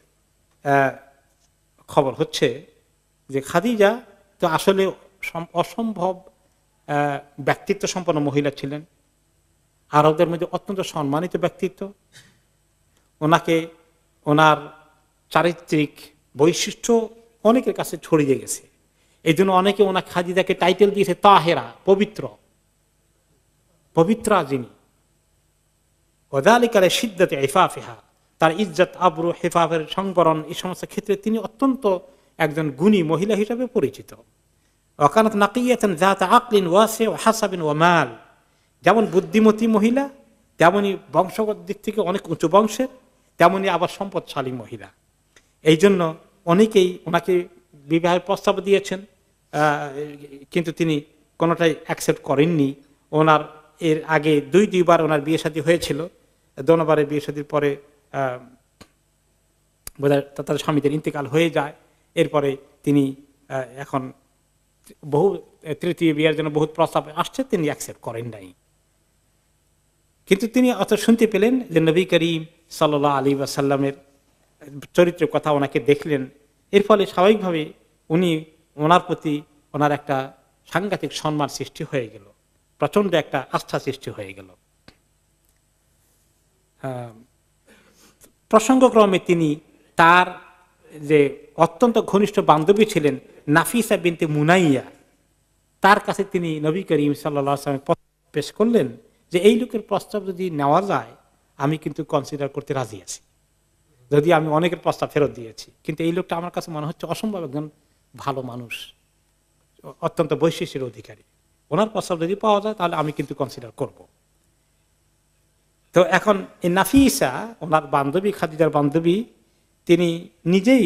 খবর হচ্ছে যে খাদিজা তো আসলে অসম্ভব ব্যক্তিত্ব সম্পন্ন মহিলা ছিলেন, আরবদের মধ্যে অত্যন্ত সম্মানিত ব্যক্তিত্ব, ওনাকে ওনার চারিত্রিক বৈশিষ্ট্য অনেকের কাছে ছড়িয়ে গেছে, এই জন্য অনেকে ওনার খাদিজাকে টাইটেল দিয়েছে তাহেরা, পবিত্র, পবিত্রা যিনি। ওযালিকা লিশিদ্দাতি ইফাফিহা, তার ইজ্জত আবরু হেফাফের সংবরণ এই সমস্ত ক্ষেত্রে তিনি অত্যন্ত একজন গুণী মহিলা হিসেবে পরিচিত। ওয়াকানাত নাকিয়াতান যাতা আকলিন ওয়াসি ওয়া হাসাবিন ওয়া মাল, যেমন বুদ্ধিমতী মহিলা, তেমনি বংশগত দিক থেকে অনেক উঁচু বংশের, তেমনি আবার সম্পদশালী মহিলা। এই জন্য অনেকেই ওনাকে বিবাহের প্রস্তাব দিয়েছেন, কিন্তু তিনি কোনোটাই অ্যাকসেপ্ট করেননি। ওনার এর আগে দুই দুইবার ওনার বিয়ে শাদী হয়েছিল, দোনোবারের বিয়ে শাদীর পরে বোধহয় তার স্বামীদের ইন্তেকাল হয়ে যায়। এরপরে তিনি এখন বহু তৃতীয় বিয়ের জন্য বহুত প্রস্তাব আসছে, তিনি অ্যাকসেপ্ট করেন নাই। কিন্তু তিনি অত শুনতে পেলেন যে নবী করিম সাল্লাল্লাহু আলাইহি ওয়াসাল্লামের চরিত্রের কথা ওনাকে দেখলেন, এর ফলে স্বাভাবিকভাবে উনি ওনার প্রতি ওনার একটা সাংঘাতিক সম্মান সৃষ্টি হয়ে গেল, প্রচন্ড একটা আস্থা সৃষ্টি হয়ে গেল। প্রসঙ্গক্রমে তিনি তার যে অত্যন্ত ঘনিষ্ঠ বান্ধবী ছিলেন নাফিসা বিনতে মুনাইয়া, তার কাছে তিনি নবী করিম সাল্লাল্লাহু আলাইহি ওয়াসাল্লাম পেশ করলেন যে এই লোকের প্রস্তাব যদি নেওয়া যায় আমি কিন্তু কনসিডার করতে রাজি আছি, যদি আমি অনেকের প্রস্তাব ফেরত দিয়েছি, কিন্তু এই লোকটা আমার কাছে মনে হচ্ছে অসম্ভব একজন ভালো মানুষ, অত্যন্ত বৈশিষ্ট্যের অধিকারী, ওনার প্রস্তাব যদি পাওয়া যায় তাহলে আমি কিন্তু কনসিডার করব। তো এখন এই নাফিসা ওনার বান্ধবী, খাদিজার বান্ধবী, তিনি নিজেই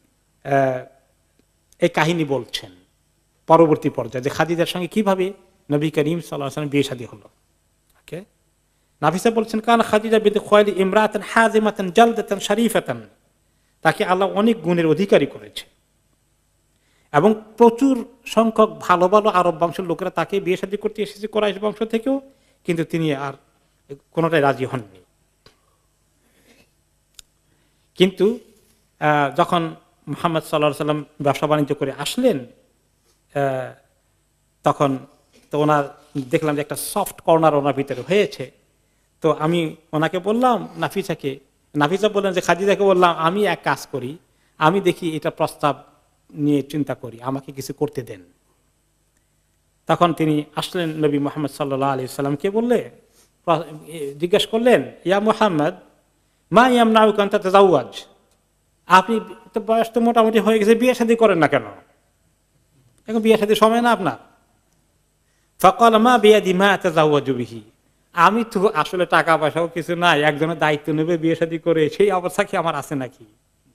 এই কাহিনী বলছেন পরবর্তী পর্যায়ে যে খাদিজার সঙ্গে কিভাবে নবী করিম সাল্লাল্লাহু আলাইহি ওয়াসাল্লাম বিয়ে শাদী হলো। ওকে, নাফিসা বলছেন কান খাদিজা বিনতে খুয়াইলিদ ইমরাতান হাজিমাতান জালদাতান শরীফাতান, তাকে আল্লাহ অনেক গুণের অধিকারী করেছে এবং প্রচুর সংখ্যক ভালো ভালো আরব বংশের লোকেরা তাকে বিয়ে শাদী করতে এসেছে কুরাইশ বংশ থেকেও, কিন্তু তিনি আর কোনোটাই রাজি হননি। কিন্তু যখন মুহাম্মদ সাল্লাল্লাহু আলাইহি ওয়াসাল্লাম ব্যবসা বাণিজ্য করে আসলেন তখন তো ওনার দেখলাম যে একটা সফট কর্নার ওনার ভিতরে হয়েছে। তো আমি ওনাকে বললাম নাফিসাকে, নাফিসা বললেন যে খাদিজাকে বললাম আমি এক কাজ করি, আমি দেখি এটা প্রস্তাব নিয়ে চিন্তা করি, আমাকে কিছু করতে দেন। তখন তিনি আসলেন নবী মুহাম্মদ সাল্লাল্লাহু আলাইহি ওয়াসাল্লামকে বললে জিজ্ঞেস করলেন ইয়া মুহাম্মদ মা ইয়ামনাউকা আন তাতাজাওয়াজ, আপনি তো বয়স তো মোটামুটি হয়ে গেছে, বিয়ে শাদী করেন না কেন, এখন বিয়ে শাদীর সময় না আপনার। ফাকাল মা বিয়াদি মা আতাজাওয়াজু বিহি, আমি তো আসলে টাকা পয়সাও কিছু নাই, একজনের দায়িত্ব নেবে বিয়ে শাদী করে, সেই অবস্থা কি আমার আছে নাকি?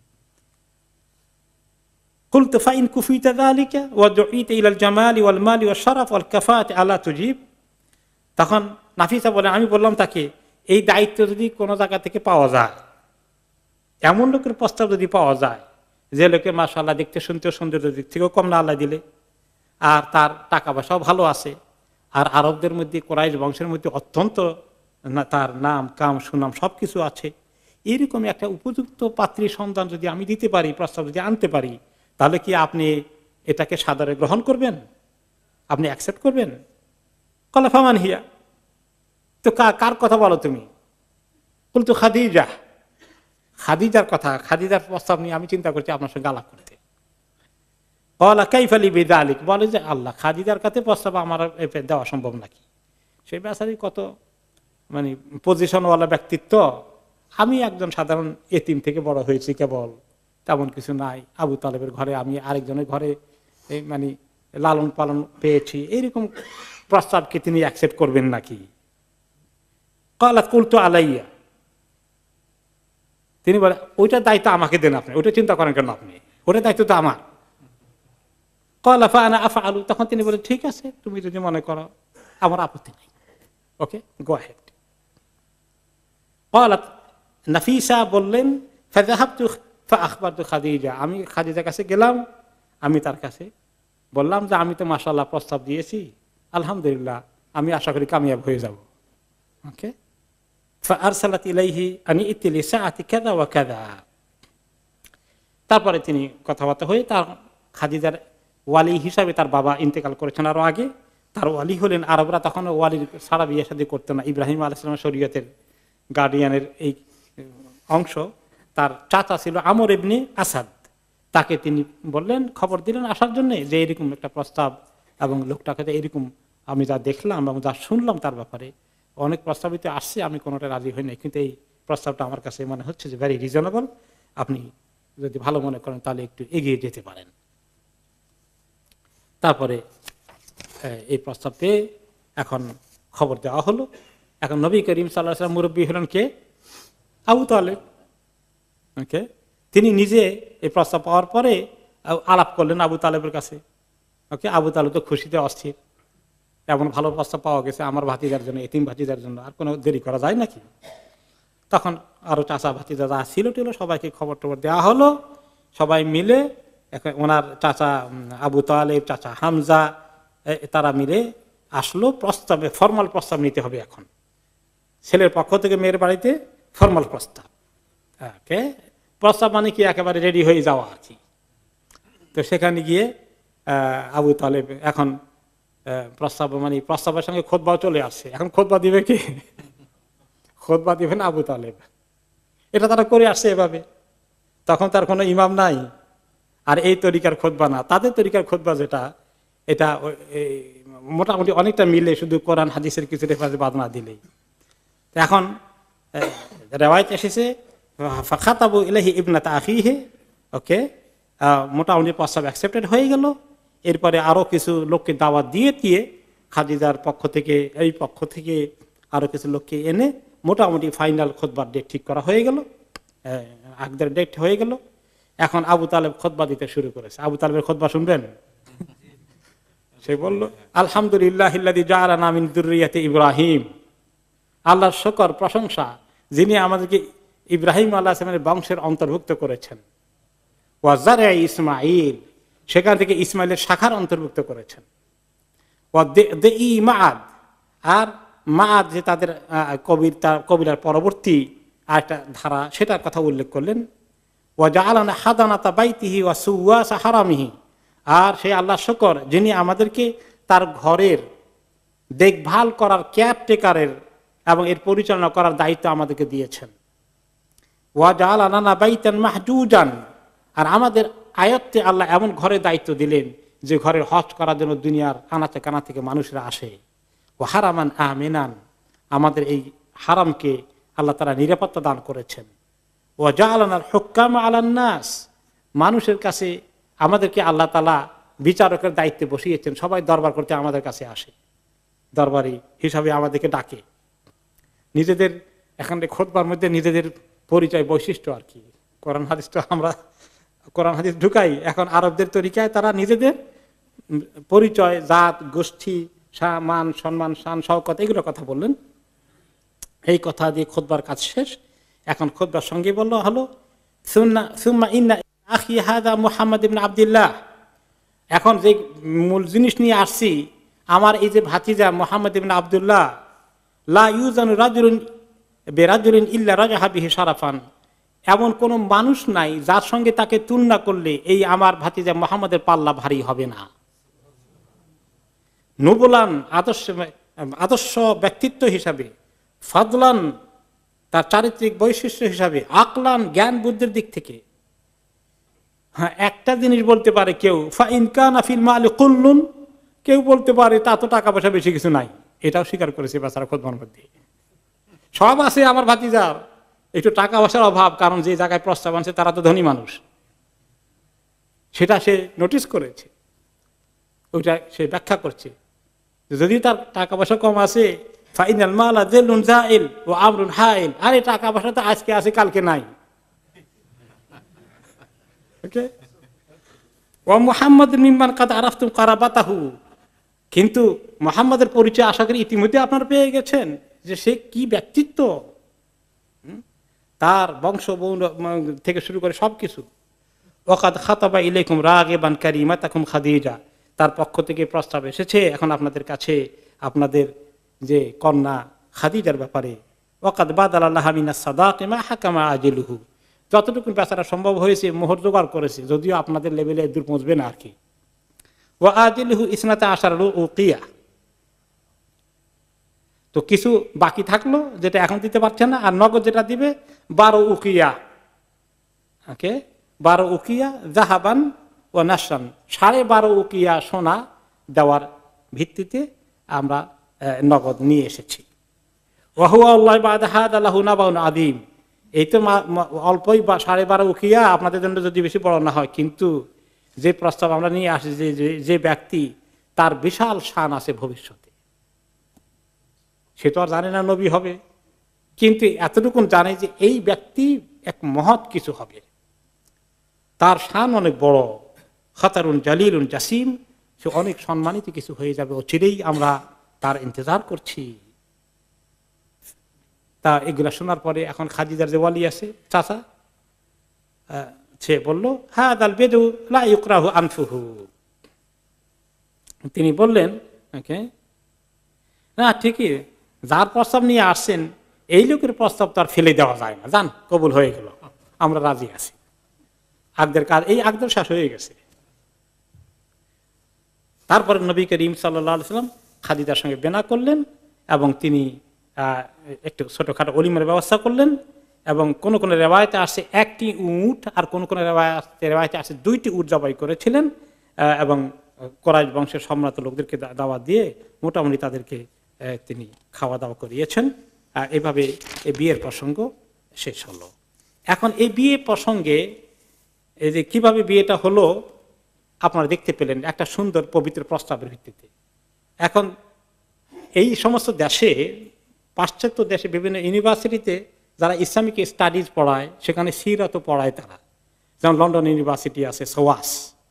কুলতু ফাইন কুফিতা যালিকা ওয়া দুইতা ইলাল জামালি ওয়াল মালি ওয়াশ শারাফ ওয়াল কাফাত আলা তুজিব। তখন নাফিসা বলে আমি বললাম তাকে এই দায়িত্ব যদি কোনো জায়গা থেকে পাওয়া যায়, এমন লোকের প্রস্তাব যদি পাওয়া যায় যে লোকের মাশাআল্লাহ দেখতে শুনতে সৌন্দর্য দিক থেকেও কম না আল্লাহ দিলে, আর তার টাকা পয়সাও ভালো আছে, আর আরবদের মধ্যে কুরাইশ বংশের মধ্যে অত্যন্ত তার নাম কাম সুনাম সবকিছু আছে, এরকম একটা উপযুক্ত পাত্রী সন্তান যদি আমি দিতে পারি, প্রস্তাব যদি আনতে পারি, তাহলে কি আপনি এটাকে সাদরে গ্রহণ করবেন, আপনি অ্যাকসেপ্ট করবেন? কলা ফামান হিয়া, তো কার কথা বলো তুমি? বলতো খাদিজা, খাদিজার কথা, খাদিজার প্রস্তাব নিয়ে আমি চিন্তা করছি আপনার সঙ্গে আলাপ করতে। কলা কাইফালি বিযালিক, বলে যে আল্লাহ, খাদিজার কাছে প্রস্তাব আমার দেওয়া সম্ভব নাকি? সেই বেচারি কত মানে পজিশনওয়ালা ব্যক্তিত্ব, আমি একজন সাধারণ এতিম থেকে বড় হয়েছি, কেবল তেমন কিছু নাই, আবু তালেবের ঘরে আমি আরেকজনের ঘরে মানে লালন পালন পেয়েছি, এইরকম প্রস্তাবকে তিনি অ্যাকসেপ্ট করবেন নাকি? কালাত কুলতু আলাইয়া, তিনি বলে ওইটার দায়িত্ব আমাকে দেন, আপনি ওইটা চিন্তা করেন কেন, আপনি ওটার দায়িত্ব তো আমার। ক্বালা ফাআনা আফআলু, তখন তিনি বলেন ঠিক আছে তুমি যদি মনে করো, আমার আপত্তি নেই, ওকে গো অ্যাহেড। ক্বালাত নাফিসা বললেন ফাযাহাবতু ফাআখবারতু খাদিজা, আমি খাদিজার কাছে গেলাম, আমি তার কাছে বললাম যে আমি তো মাশাআল্লাহ প্রস্তাব দিয়েছি, আলহামদুলিল্লাহ আমি আশা করি কামিয়াব হয়ে যাব। ওকে, ফাআরসালাত ইলাইহি আনি ইতিলি সাআতি কাযা ওয়া কাযা। তারপরে তিনি কথাবার্তা হয়ে তার খাদিজার ওয়ালি হিসাবে, তার বাবা ইন্তেকাল করেছেন আরো আগে, তার ওয়ালি হলেন, আরবরা তখন ওয়ালির সারা বিয়ে শাদী করতো না, ইব্রাহিম আলাইহিস সালামের শরীয়তের গার্ডিয়ানের এই অংশ। তার চাচা ছিল আমর ইবনে আসাদ, তাকে তিনি বললেন, খবর দিলেন আসার জন্য যে এরকম একটা প্রস্তাব, এবং লোকটাকে এরকম আমি যা দেখলাম এবং যা শুনলাম তার ব্যাপারে অনেক প্রস্তাবিত আসছে, আমি কোনোটা রাজি হই নাই, কিন্তু এই প্রস্তাবটা আমার কাছে মনে হচ্ছে যে ভেরি রিজনেবল, আপনি যদি ভালো মনে করেন তাহলে একটু এগিয়ে যেতে পারেন। তারপরে এই প্রস্তাব পেয়ে এখন খবর দেওয়া হলো। এখন নবী করিম সাল্লাল্লাহু আলাইহি ওয়াসাল্লাম মুরব্বী হলেন কে? আবু তালেব। ওকে, তিনি নিজে এই প্রস্তাব পাওয়ার পরে আলাপ করলেন আবু তালেবের কাছে। ওকে, আবু তালেব তো খুশিতে অস্থির, এমন ভালো প্রস্তাব পাওয়া গেছে আমার ভাতিজার জন্য, এতিম ভাতিজার জন্য, আর কোনো দেরি করা যায় নাকি? তখন আরো চাচা ভাতিজা যা ছিল টিল সবাইকে খবর টবর দেওয়া হলো, সবাই মিলে ওনার চাচা আবু তালেব, চাচা হামজা, তারা মিলে আসলো প্রস্তাবে, ফরমাল প্রস্তাব নিতে হবে এখন, ছেলের পক্ষ থেকে মেয়ের বাড়িতে ফরমাল প্রস্তাব। ওকে, প্রস্তাব মানে কি একেবারে রেডি হয়ে যাওয়া আর কি। তো সেখানে গিয়ে আবু তালেব এখন প্রস্তাব মানে প্রস্তাবের সঙ্গে খোদবাও চলে আসছে, এখন খোদবা দিবে কে? খোদবা দিবেন আবু তালেব। এটা তারা করে আসছে এভাবে, তখন তার কোনো ইমাম নাই, আর এই তরিকার খোদবা না, তাদের তরিকার খোদবা যেটা, এটা মোটামুটি অনেকটা মিলে, শুধু কোরআন হাদিসের কিছু রেফারেন্স বাদ না দিলেই। এখন রেওয়ায়েত এসেছে ফাখাতাবু ইলাইহি ইবনাতা আখিহি, ওকে, মোটামুটি প্রস্তাব অ্যাকসেপ্টেড হয়ে গেল। এরপরে আরো কিছু লোককে দাওয়াত দিয়ে দিয়ে খাদিজার পক্ষ থেকে, এই পক্ষ থেকে আরো কিছু লোককে এনে মোটামুটি ফাইনাল খোদবার ডেট ঠিক করা হয়ে গেল, আগদের ডেট হয়ে গেল। এখন আবু তালেব খোদবা দিতে শুরু করেছে। আবু তালেবের খোদবা শুনবেন? সে বলল, আলহামদুলিল্লাহিল্লাযী জাআলানা মিন যুররিয়াতি ইব্রাহিম, আল্লাহর শুকর প্রশংসা যিনি আমাদেরকে ইব্রাহিম আলাইহিস সালামের বংশের অন্তর্ভুক্ত করেছেন। ওয়া যারআ ইসমাঈল, সেখান থেকে ইসমাইলের শাখার অন্তর্ভুক্ত করেছেন। ওয়া দেই মাআদ, আর মাআদ যে তাদের কবির, তার কবিলার পরবর্তী আরেকটা ধারা, সেটার কথা উল্লেখ করলেন। ওয়া জাআলানা হাদানাতা বাইতিহি ওয়া সুওয়াসা হারামিহি, আর সেই আল্লাহ শুকর যিনি আমাদেরকে তার ঘরের দেখভাল করার, কেয়ারটেকারের এবং এর পরিচালনা করার দায়িত্ব আমাদেরকে দিয়েছেন। ওয়া জাআলানা বাইতান মাহজুজান, আর আমাদের আয়ত্তে আল্লাহ এমন ঘরের দায়িত্ব দিলেন যে ঘরের হজ করার জন্য দুনিয়ার আনাচে কানা থেকে মানুষরা আসে। ও হারামান আমিনান, আমাদের এই হারামকে আল্লাহ তাআলা নিরাপত্তা দান করেছেন। ও জাআলানাল হুক্কামা আলান নাস, মানুষের কাছে আমাদেরকে আল্লাহ তাআলা বিচারকের দায়িত্বে বসিয়েছেন। সবাই দরবার করতে আমাদের কাছে আসে, দরবারি হিসাবে আমাদেরকে ডাকে। নিজেদের এখানে খোদবার মধ্যে নিজেদের পরিচয়, বৈশিষ্ট্য আর কি, কোরআন হাদিস তো আমরা কোরআন হাদিস ঢুকাই, এখন আরবদের তরিকায় তারা নিজেদের পরিচয়, জাত, গোষ্ঠী, মান, সম্মান, শান, শওকত, এগুলো কথা বললেন। এই কথা দিয়ে খোদবার কাজ শেষ। এখন খোদবার সঙ্গে বলল হলো সুম্মা ইন্না আখি হাযা মুহাম্মদ ইবনে আব্দুল্লাহ, এখন যে মূল জিনিস নিয়ে আসছি, আমার এই যে ভাতিজা মুহাম্মদ ইবনে আব্দুল্লাহ, লা ইউজানু রাজুলুন বিরাজুলিন ইল্লা রাজাহা বিহি শারাফান, এমন কোন মানুষ নাই যার সঙ্গে তাকে তুলনা করলে এই আমার ভাতিজা মুহাম্মদের পাল্লা ভারী হবে না। নুবুলান, আদর্শ আদর্শ ব্যক্তিত্ব হিসাবে, ফাদলান, তার চারিত্রিক বৈশিষ্ট্য হিসাবে, আকলান, জ্ঞান বুদ্ধির দিক থেকে। হ্যাঁ, একটা জিনিস বলতে পারে কেউ, ফা ইন কানা ফিল মালি কুল্লুন, কেউ বলতে পারে তা তো টাকা পয়সা বেশি কিছু নাই, এটাও স্বীকার করেছে বেচারা খোদবার মধ্যে। সব আছে আমার ভাতিজার, একটু টাকা পয়সার অভাব, কারণ যে জায়গায় প্রস্তাব আনছে তারা তো ধনী মানুষ, সেটা সে নোটিস করেছে, ওইটা সে ব্যাখ্যা করছে। যদি তার টাকা পয়সা কম আছে, ফাইনাল মালা জেলুন জাইল ও আমরুন হাইল, আরে টাকা পয়সা তো আজকে আছে কালকে নাই। ওকে, ও মুহাম্মদ মিম্মান কাদ আরাফতুম কারাবাতাহু, কিন্তু মুহাম্মাদের পরিচয় আশা করি ইতিমধ্যে আপনারা পেয়ে গেছেন যে সে কি ব্যক্তিত্ব, তার বংশ থেকে শুরু করে সবকিছু। ওয়াকাদ খাতাবা ইলাইকুম রাগিবান কারিমাতাকুম খাদিজা, তার পক্ষ থেকে প্রস্তাব এসেছে এখন আপনাদের কাছে আপনাদের যে কন্যা খাদিজার ব্যাপারে। ওয়াকাদ বাদালাল্লাহু মিনাস সাদাকি মা হাকামা আজলুহু, যতটুকু বেচারা সম্ভব হয়েছে মোহর জোগাড় করেছে, যদিও আপনাদের লেভেলে দূর পৌঁছবে না আর কি। ওয়া আজলুহু ইসনাতা আশারা উকিয়া, তো কিছু বাকি থাকলো যেটা এখন দিতে পারছে না, আর নগদ যেটা দিবে বারো উকিয়া, ওকে, বারো উকিয়া জাহাবান ও নাসান, সাড়ে বারো উকিয়া সোনা দেওয়ার ভিত্তিতে আমরা নগদ নিয়ে এসেছি। আদিম, এই তো অল্পই, সাড়ে বারো উকিয়া আপনাদের জন্য যদি বেশি বড় না হয়, কিন্তু যে প্রস্তাব আমরা নিয়ে আসি, যে যে ব্যক্তি তার বিশাল শান আছে ভবিষ্যতে, সে তো আর জানে না নবী হবে, কিন্তু এতটুকু জানে যে এই ব্যক্তি এক মহৎ কিছু হবে, তার শান অনেক বড়, খাতারুন জালিলুন জাসিম, সে অনেক সম্মানিত কিছু হয়ে যাবে, অচিরেই আমরা তার ইন্তজার করছি। তা এগুলা শোনার পরে এখন খাদিজার যে ওয়ালি আছে চাচা, সে বলল হাদাল বেদু লা ইউকরাহু আনফুহু, তিনি বললেন ওকে, না ঠিকই, যার প্রস্তাব নিয়ে আসছেন এই লোকের প্রস্তাব তো আর ফেলে দেওয়া যায় না, জান কবুল হয়ে গেল, আমরা রাজি আছি। আগদের কাজ, এই আগদের শেষ হয়ে গেছে। তারপরে নবী করিম সাল্লাল্লাহু আলাইহি ওয়াসাল্লাম খাদিজার সঙ্গে বেনা করলেন এবং তিনি একটু ছোটখাটো অলিমের ব্যবস্থা করলেন এবং কোন কোন রেওয়ায়েতে আসে একটি উট আর কোন কোন রেওয়ায়েতে আসে দুইটি উট জবাই করেছিলেন এবং কুরাইশ বংশের সম্রাট লোকদেরকে দাওয়াত দিয়ে মোটামুটি তাদেরকে তিনি খাওয়া দাওয়া করিয়েছেন। এভাবে এই বিয়ের প্রসঙ্গ শেষ হলো। এখন এই বিয়ে প্রসঙ্গে এই যে কিভাবে বিয়েটা হলো আপনারা দেখতে পেলেন একটা সুন্দর পবিত্র প্রস্তাবের ভিত্তিতে। এখন এই সমস্ত দেশে, পাশ্চাত্য দেশে বিভিন্ন ইউনিভার্সিটিতে যারা ইসলামিক স্টাডিজ পড়ায় সেখানে সিরাত পড়ায় তারা, যেমন লন্ডন ইউনিভার্সিটি আছে, সোয়াস,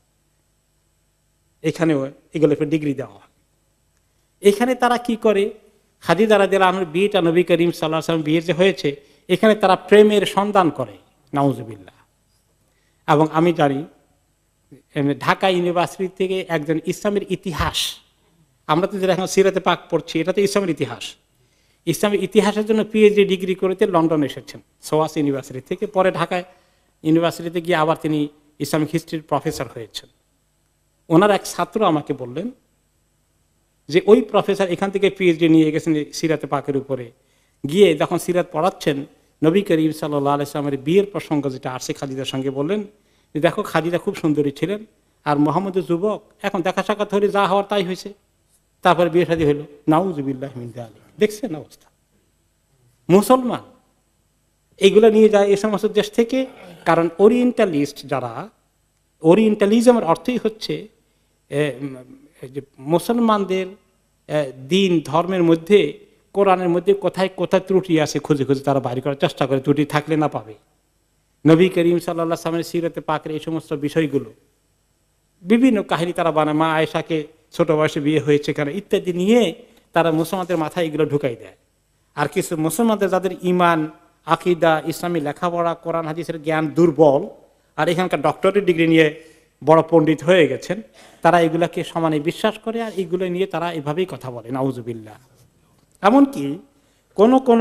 এখানেও এগুলো ডিগ্রি দেওয়া হয়। এখানে তারা কি করে, খাদিজা রাদিয়াল্লাহু আনহার বিয়েটা নবী করিম সাল্লাল্লাহু আলাইহি ওয়াসাল্লাম বিয়ে যে হয়েছে এখানে তারা প্রেমের সন্ধান করে, নাউজুবিল্লাহ। এবং আমি জানি ঢাকা ইউনিভার্সিটি থেকে একজন ইসলামের ইতিহাস, আমরা তো যেটা এখন সিরাতে পাক পড়ছি এটা তো ইসলামের ইতিহাস, ইসলামের ইতিহাসের জন্য পিএইচডি ডিগ্রি করতে লন্ডন এসেছেন সোয়াস ইউনিভার্সিটি থেকে। পরে ঢাকা ইউনিভার্সিটিতে গিয়ে আবার তিনি ইসলামিক হিস্ট্রির প্রফেসর হয়েছেন। ওনার এক ছাত্র আমাকে বললেন যে ওই প্রফেসর এখান থেকে পিএইচডি নিয়ে গেছেন সিরাতে পাকের উপরে, গিয়ে যখন সিরাত পড়াচ্ছেন নবী করিম সাল্লাল্লাহু আলাইহি ওয়াসাল্লামের বিয়ের প্রসঙ্গ যেটা আসছে খাদিজার সঙ্গে বললেন যে দেখো খাদিজা খুব সুন্দরী ছিলেন আর মুহাম্মদের যুবক, এখন দেখা সাক্ষাৎ হলে যা হওয়ার তাই হয়েছে, তারপরে বিয়ে শাদী হলো। নাউজুবিল্লাহ মিন যালিক। দেখছেন অবস্থা, মুসলমান এইগুলো নিয়ে যায় এই সমস্ত দেশ থেকে। কারণ ওরিয়েন্টালিস্ট যারা, ওরিয়েন্টালিজমের অর্থই হচ্ছে যে মুসলমানদের দিন ধর্মের মধ্যে, কোরআনের মধ্যে কোথায় কোথায় ত্রুটি আছে খুঁজে খুঁজে তারা বাইর করার চেষ্টা করে, ত্রুটি থাকলে না পাবে। নবী করিম সাল্লাল্লাহু আলাইহি ওয়াসাল্লামের সিরাতে পাকের এই সমস্ত বিষয়গুলো বিভিন্ন কাহিনী তারা বানায়, মা আয়েশাকে ছোট বয়সে বিয়ে হয়েছে কেন ইত্যাদি নিয়ে তারা মুসলমানদের মাথায় এগুলো ঢুকাই দেয়। আর কিছু মুসলমানদের যাদের ইমান, আকিদা, ইসলামী লেখাপড়া, কোরআন হাদিসের জ্ঞান দুর্বল আর এখানকার ডক্টরেট ডিগ্রি নিয়ে বড় পণ্ডিত হয়ে গেছেন, তারা এগুলাকে সমানে বিশ্বাস করে আর এগুলো নিয়ে তারা এভাবেই কথা বলে, নাউজুবিল্লাহ। এমনকি কোন কোন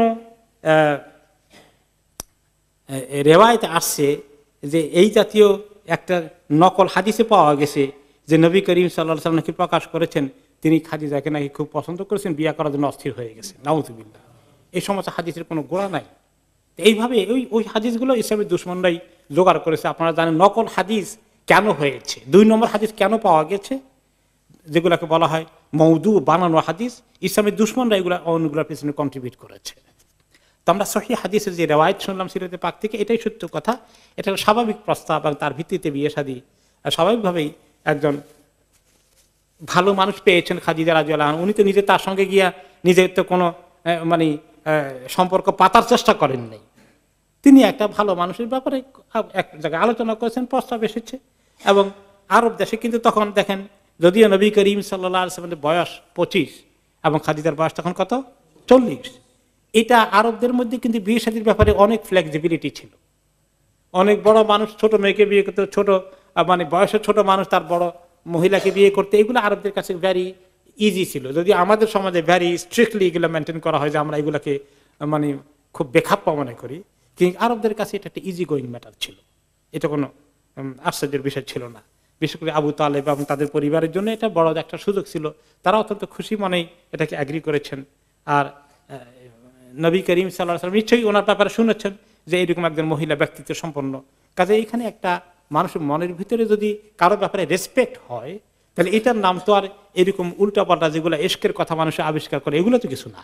রেওয়ায়েতে আসছে যে এই জাতীয় একটা নকল হাদিসে পাওয়া গেছে যে নবী করিম সাল্লাল্লাহু আলাইহি ওয়াসাল্লাম নাকি প্রকাশ করেছেন তিনি খাদিজাকে নাকি খুব পছন্দ করেছেন, বিয়ে করার জন্য অস্থির হয়ে গেছে, নাউজুবিল্লাহ। এই সমস্ত হাদিসের কোনো গোড়া নাই। এইভাবে ওই ওই হাদিসগুলো ইসলামের দুশমনরাই জোগাড় করেছে। আপনারা জানেন নকল হাদিস কেন হয়েছে, দুই নম্বর হাদিস কেন পাওয়া গেছে, যেগুলোকে বলা হয় মওদু, বানানো হাদিস, ইসলামের দুশমনরা এগুলো অন্যগুলোর পিছনে কন্ট্রিবিউট করেছে। তো আমরা সহিহ হাদিসের যে রেওয়ায়েত শুনলাম সিরাতে পাক থেকে, এটাই সত্য কথা, এটা স্বাভাবিক প্রস্তাব এবং তার ভিত্তিতে বিয়ে শাদী স্বাভাবিকভাবেই একজন ভালো মানুষ পেয়েছেন খাদিজা রাদিয়াল্লাহু আনহা। উনি তো নিজে তার সঙ্গে গিয়া নিজের তো কোনো মানে সম্পর্ক পাতার চেষ্টা করেন নাই, তিনি একটা ভালো মানুষের ব্যাপারে এক জায়গায় আলোচনা করেছেন, প্রস্তাব এসেছে। এবং আরব দেশে কিন্তু তখন দেখেন যদিও নবী করিম সাল্লাল্লাহু আলাইহি ওয়াসাল্লামের বয়স পঁচিশ এবং খাদিজার বয়স তখন কত, চল্লিশ, এটা আরবদের মধ্যে কিন্তু বিয়ে শাদীর ব্যাপারে অনেক ফ্লেক্সিবিলিটি ছিল। অনেক বড় মানুষ ছোট মেয়েকে বিয়ে করতে, ছোট মানে বয়সের ছোট মানুষ তার বড় মহিলাকে বিয়ে করতে, এগুলো আরবদের কাছে ভ্যারি ইজি ছিল। যদি আমাদের সমাজে ভ্যারি স্ট্রিক্টলি এগুলো মেনটেন করা হয় যে আমরা এগুলোকে মানে খুব বেখাপ্পা মনে করি, কিন্তু আরবদের কাছে এটা একটা ইজি গোয়িং ম্যাটার ছিল, এটা কোনো আশ্চর্যের বিষয় ছিল না। বিশেষ করে আবু তালেব এবং তাদের পরিবারের জন্য এটা বড় একটা সুযোগ ছিল, তারা অত্যন্ত খুশি মনেই এটাকে অ্যাগ্রি করেছেন। আর নবী করিম সাল্লাল্লাহু আলাইহি ওয়াসাল্লাম নিশ্চয়ই ওনার ব্যাপারে শুনেছেন যে এইরকম একজন মহিলা ব্যক্তিত্ব সম্পন্ন। কাজে এইখানে একটা মানুষের মনের ভিতরে যদি কারো ব্যাপারে রেসপেক্ট হয় তাহলে এটার নাম তো আর এরকম উল্টাপাল্টা যেগুলো এশকের কথা মানুষের আবিষ্কার করে এগুলো তো কিছু না।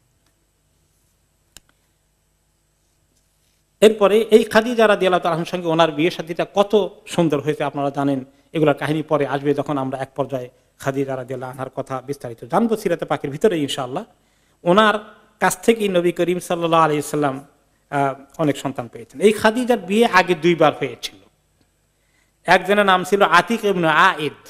এরপরে এই খাদিজা রাদিয়াল্লাহু তাআলার সঙ্গে ওনার বিয়ে শাদীটা কত সুন্দর হয়েছে আপনারা জানেন, এগুলোর কাহিনী পরে আসবে যখন আমরা এক পর্যায়ে খাদিজা রাদিয়াল্লাহু আনহার কথা বিস্তারিত জানবো সিরাতে পাকের ভিতরে ইনশাআল্লাহ। ওনার কাছ থেকেই নবী করিম সাল্লাল্লাহু আলাইহি ওয়াসাল্লাম অনেক সন্তান পেয়েছেন। এই খাদিজার বিয়ে আগে দুইবার হয়েছিল। একজনের নাম ছিল আতিক ইবনে আইদ,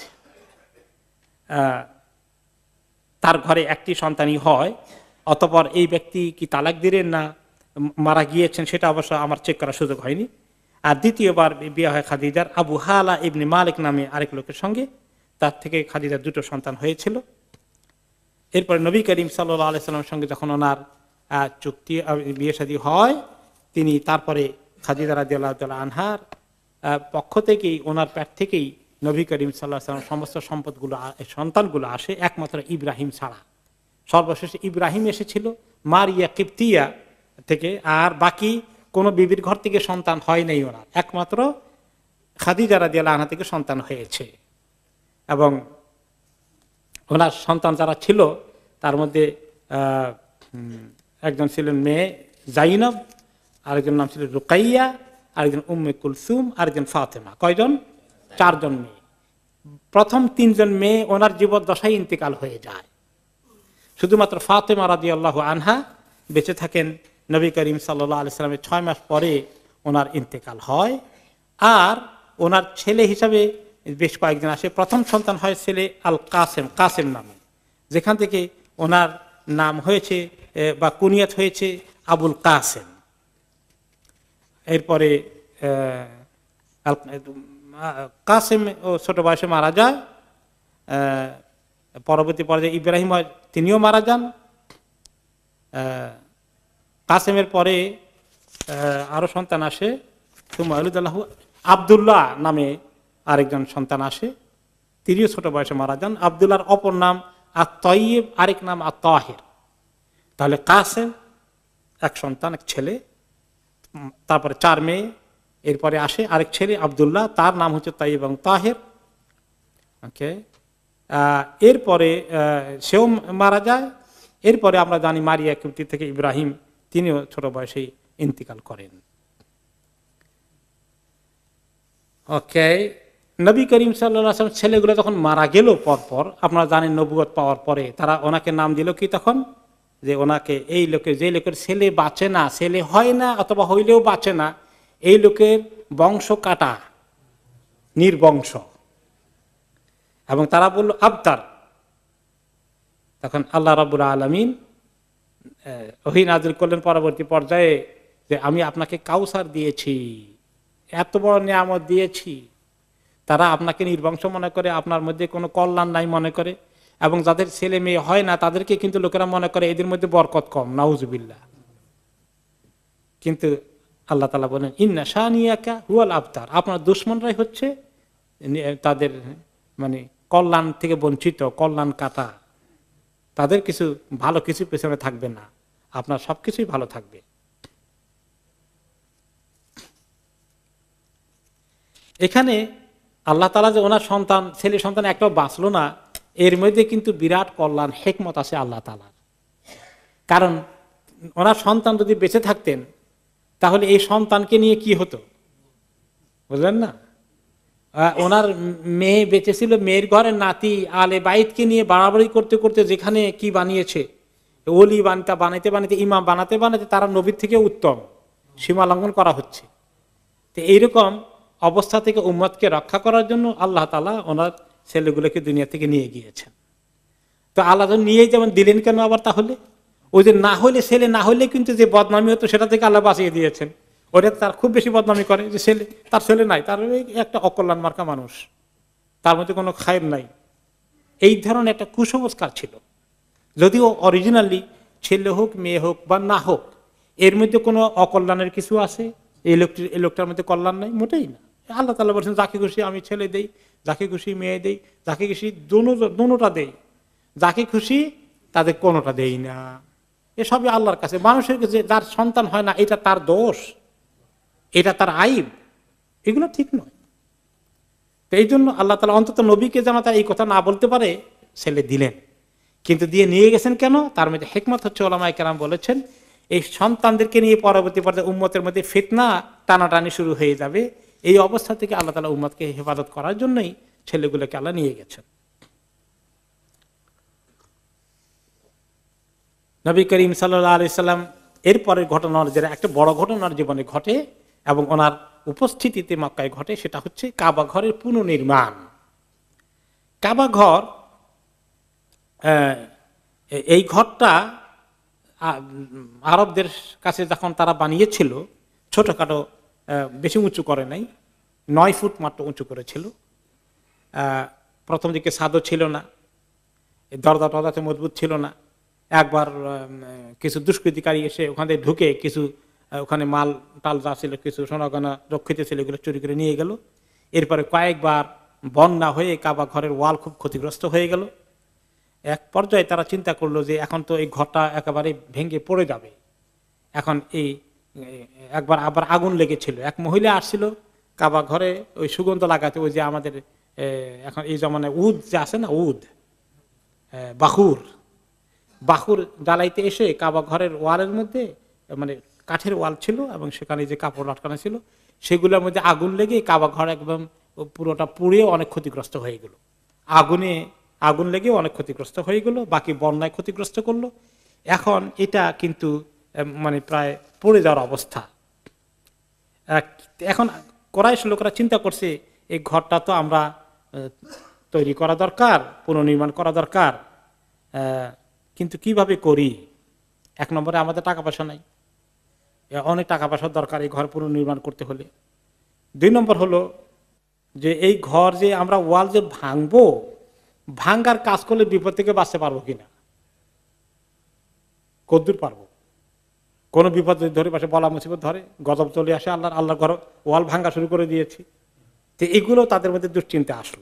তার ঘরে একটি সন্তানই হয়, অতঃপর এই ব্যক্তি কি তালাক দিলেন না মারা গিয়েছেন সেটা অবশ্য আমার চেক করার সুযোগ হয়নি। আর দ্বিতীয়বার বিয়ে হয় খাদিজার আবু হালা ইবনে মালিক নামে আরেক লোকের সঙ্গে, তার থেকে খাদিজার দুটো সন্তান হয়েছিল। এরপরে নবী করিম সাল্লাল্লাহু আলাইহি ওয়াসাল্লামের সঙ্গে যখন ওনার চুক্তি বিয়ে শাদী হয়, তিনি তারপরে খাদিজা রাদিয়াল্লাহু তাআলা আনহার পক্ষ থেকেই ওনার পেট থেকেই নবী করিম সাল্লাল্লাহু আলাইহি ওয়াসাল্লাম সমস্ত সম্পদগুলো সন্তানগুলো আসে একমাত্র ইব্রাহিম ছাড়া। সর্বশেষে ইব্রাহিম এসেছিল মারিয়া কিপ্তিয়া থেকে, আর বাকি কোনো বিবির ঘর থেকে সন্তান হয় নাই ওনার, একমাত্র খাদিজা রাদিয়াল্লাহু আনহা থেকে সন্তান হয়েছে। এবং ওনার সন্তান যারা ছিল তার মধ্যে আহ একজন ছিলেন মেয়ে জাইনব, আরেকজন নাম ছিল রুকাইয়া, আরেকজন উম্মে কুলসুম, আরেকজন ফাতেমা। কয়জন? চারজন মেয়ে। প্রথম তিনজন মেয়ে ওনার জীবদ্দশায় ইন্তেকাল হয়ে যায়। শুধুমাত্র ফাতেমা রাদিয়াল্লাহু আনহা বেঁচে থাকেন। নবী করিম সাল্লাল্লাহু আলাইহি সাল্লামের ছয় মাস পরে ওনার ইন্তেকাল হয়। আর ওনার ছেলে হিসাবে বেশ কয়েকজন আসে। প্রথম সন্তান হয় ছেলে আল কাসেম, কাসেম নামে, যেখান থেকে ওনার নাম হয়েছে বা কুনিয়াত হয়েছে আবুল কাসেম। এরপরে কাসেম ও ছোট বয়সে মারা যায়। পরবর্তী পর্যায়ে ইব্রাহিম তিনিও মারা যান। কাসেমের পরে আরো সন্তান আসে, আব্দুল্লাহ নামে আরেকজন সন্তান আসে, তিনিও ছোট বয়সে মারা যান। আব্দুল্লাহর অপর নাম আত-তাইয়িব, আরেক নাম আত-তাহির। তাহলে কাসেম এক সন্তান, এক ছেলে, তারপরে চার মেয়ে, এরপরে আসে আরেক ছেলে আব্দুল্লাহ, তার নাম হচ্ছে তাইয়িব এবং তাহের। ওকে, এরপরে সেও মারা যায়। এরপরে আমরা জানি মারিয়া কিপ্তি থেকে ইব্রাহিম, তিনিও ছোট বয়সে ইন্তিকাল করেন। ওকে, নবী করিম সাল্লাল্লাহু আলাইহি ওয়াসাল্লাম ছেলেগুলো যখন মারা গেল পরপর, আপনারা জানেন নবুয়ত পাওয়ার পরে তারা ওনাকে নাম দিল কি তখন, যে ওনাকে এই লোকের, যে লোকের ছেলে বাঁচে না, ছেলে হয় না অথবা হইলেও বাঁচে না, এই লোকের বংশ কাটা, নির্বংশ। এবং তারা বলল আবতার। তখন আল্লাহ রাব্বুল আলামিন ওহী নাযিল করলেন পরবর্তী পর্যায়ে যে আমি আপনাকে কাউসার দিয়েছি, এত বড় নিয়ামত দিয়েছি। তারা আপনাকে নির্বংশ মনে করে, আপনার মধ্যে কোনো কল্যাণ নাই মনে করে, এবং যাদের ছেলে মেয়ে হয় না তাদেরকে কিন্তু লোকেরা মনে করে এদের মধ্যে বরকত কম, নাউজুবিল্লাহ। কিন্তু আল্লাহ তাআলা বলেন ইন্না শানিয়াকা হুয়াল আবতার, আপনার দুশমনরাই হচ্ছে তাদের মানে কল্যাণ থেকে বঞ্চিত, কল্যাণ কাটা। তাদের কিছু ভালো কিছু পেছনে থাকবে না, আপনার সবকিছুই ভালো থাকবে। এখানে আল্লাহ তাআলা যে ওনার সন্তান, ছেলে সন্তান একটাও বাঁচলো না, এর মধ্যে কিন্তু বিরাট কল্যাণ হিকমত আছে আল্লাহ তাআলার। কারণ ওনার সন্তান যদি বেঁচে থাকতেন তাহলে এই সন্তানকে নিয়ে কি হতো বুঝলেন না? ওনার মেয়ে বেঁচে ছিল, মেয়ের ঘরের নাতি আলে বাইতকে নিয়ে বাড়াবাড়ি করতে করতে যেখানে কি বানিয়েছে, ওলি বানিতা বানাইতে বানাইতে ইমাম বানাতে বানাতে তারা নবীর থেকে উত্তম, সীমা লঙ্ঘন করা হচ্ছে। তো এইরকম অবস্থা থেকে উম্মতকে রক্ষা করার জন্য আল্লাহ তাআলা ওনার ছেলেগুলোকে দুনিয়া থেকে নিয়ে গিয়েছেন। তো আল্লাহ নিয়েই যেমন দিলেন কেন আবার, তাহলে ওই যে না হলে ছেলে না হলে কিন্তু যে বদনামি হতো সেটা থেকে আল্লাহ বাঁচিয়ে দিয়েছেন। ওরা তার খুব বেশি বদনামি করে যে ছেলে, তার ছেলে নাই, তার একটা অকল্যাণ মার্কা মানুষ, তার মধ্যে কোনো খায়ের নাই, এই ধরনের একটা কুসংস্কার ছিল। যদিও অরিজিনালি ছেলে হোক মেয়ে হোক বা না হোক, এর মধ্যে কোনো অকল্যাণের কিছু আছে, এই লোকটি এই লোকটার মধ্যে কল্যাণ নাই, মোটেই না। আল্লাহ তাআলা বলছেন যাকে খুশি আমি ছেলে দেই, যাকে খুশি মেয়ে দেই, যাকে খুশি দোনোটা দেই, যাকে খুশি তাদের কোনোটা দেই না। এসবই আল্লাহর কাছে। মানুষের কাছে যার সন্তান হয় না এটা তার দোষ, এটা তার আইব, এগুলো ঠিক নয়। তো এই জন্য আল্লাহ তাআলা অন্তত নবীকে যেন তারা এই কথা না বলতে পারে ছেলে দিলেন। কিন্তু দিয়ে নিয়ে গেছেন কেন, তার মধ্যে হিকমত হচ্ছে ওলামায়ে কেরাম বলেছেন এই সন্তানদেরকে নিয়ে পরবর্তী পর্যায়ে উম্মতের মধ্যে ফিতনা টানাটানি শুরু হয়ে যাবে, এই অবস্থা থেকে আল্লাহ তাআলা উম্মতকে হেফাজত করার জন্যই ছেলেগুলোকে আল্লাহ নিয়ে গেছেন। নবী করিম সাল্লাল্লাহু আলাইহি সাল্লাম এরপরের ঘটনার যেটা একটা বড় ঘটনার জীবনে ঘটে এবং ওনার উপস্থিতিতে মক্কায় ঘটে, সেটা হচ্ছে কাবা ঘরের পুনর্নির্মাণ। কাবা ঘর, এই ঘরটা আরবদের কাছে যখন তারা বানিয়েছিল, ছোটখাটো, বেশি উঁচু করে নাই, নয় ফুট মাত্র উঁচু করেছিল। প্রথম দিকে ছাদও ছিল না, দরজা টরজাতে মজবুত ছিল না। একবার কিছু দুষ্কৃতিকারী এসে ওখানে ঢুকে কিছু ওখানে মাল টাল যা ছিল, কিছু সোনাগনা রক্ষিত ছিল, এগুলো চুরি করে নিয়ে গেল। এরপরে কয়েকবার বন্যা হয়ে কাবা ঘরের ওয়াল খুব ক্ষতিগ্রস্ত হয়ে গেল। এক পর্যায়ে তারা চিন্তা করলো যে এখন তো এই ঘরটা একেবারে ভেঙে পড়ে যাবে। এখন এই একবার আবার আগুন লেগেছিল, এক মহিলা আসছিল কাবা ঘরে ওই সুগন্ধ লাগাতে, ওই যে আমাদের এখন এই জমানায় উদ যে আছে না, উদ বাখুর বাখুর জ্বালাইতে এসে কাবা ঘরের ওয়ালের মধ্যে, মানে কাঠের ওয়াল ছিল এবং সেখানে যে কাপড় লটকানো ছিল সেগুলোর মধ্যে আগুন লেগে কাবা ঘর একদম পুরোটা পুড়িয়ে অনেক ক্ষতিগ্রস্ত হয়ে গেল। আগুনে আগুন লেগে অনেক ক্ষতিগ্রস্ত হয়ে গেল, বাকি বন্যায় ক্ষতিগ্রস্ত করলো। এখন এটা কিন্তু মানে প্রায় পড়ে যাওয়ার অবস্থা। এখন কোরাইশ লোকেরা চিন্তা করছে এই ঘরটা তো আমরা তৈরি করা দরকার, পুনর্নির্মাণ করা দরকার, কিন্তু কিভাবে করি? এক নম্বরে আমাদের টাকা পয়সা নাই, অনেক টাকা পয়সার দরকার এই ঘর পুনর্নির্মাণ করতে হলে। দুই নম্বর হলো যে এই ঘর যে আমরা ওয়াল যে ভাঙবো, ভাঙ্গার কাজ করলে বিপদ থেকে বাঁচতে পারবো কিনা, কদ্দূর পারবো? কোন বিপদ যদি ধরে পাশে বলা মুসিবত ধরে, গজব চলে আসে, আল্লাহ আল্লাহর ঘর ওয়াল ভাঙ্গা শুরু করে দিয়েছি। তো এগুলো তাদের মধ্যে দুশ্চিন্তা আসলো।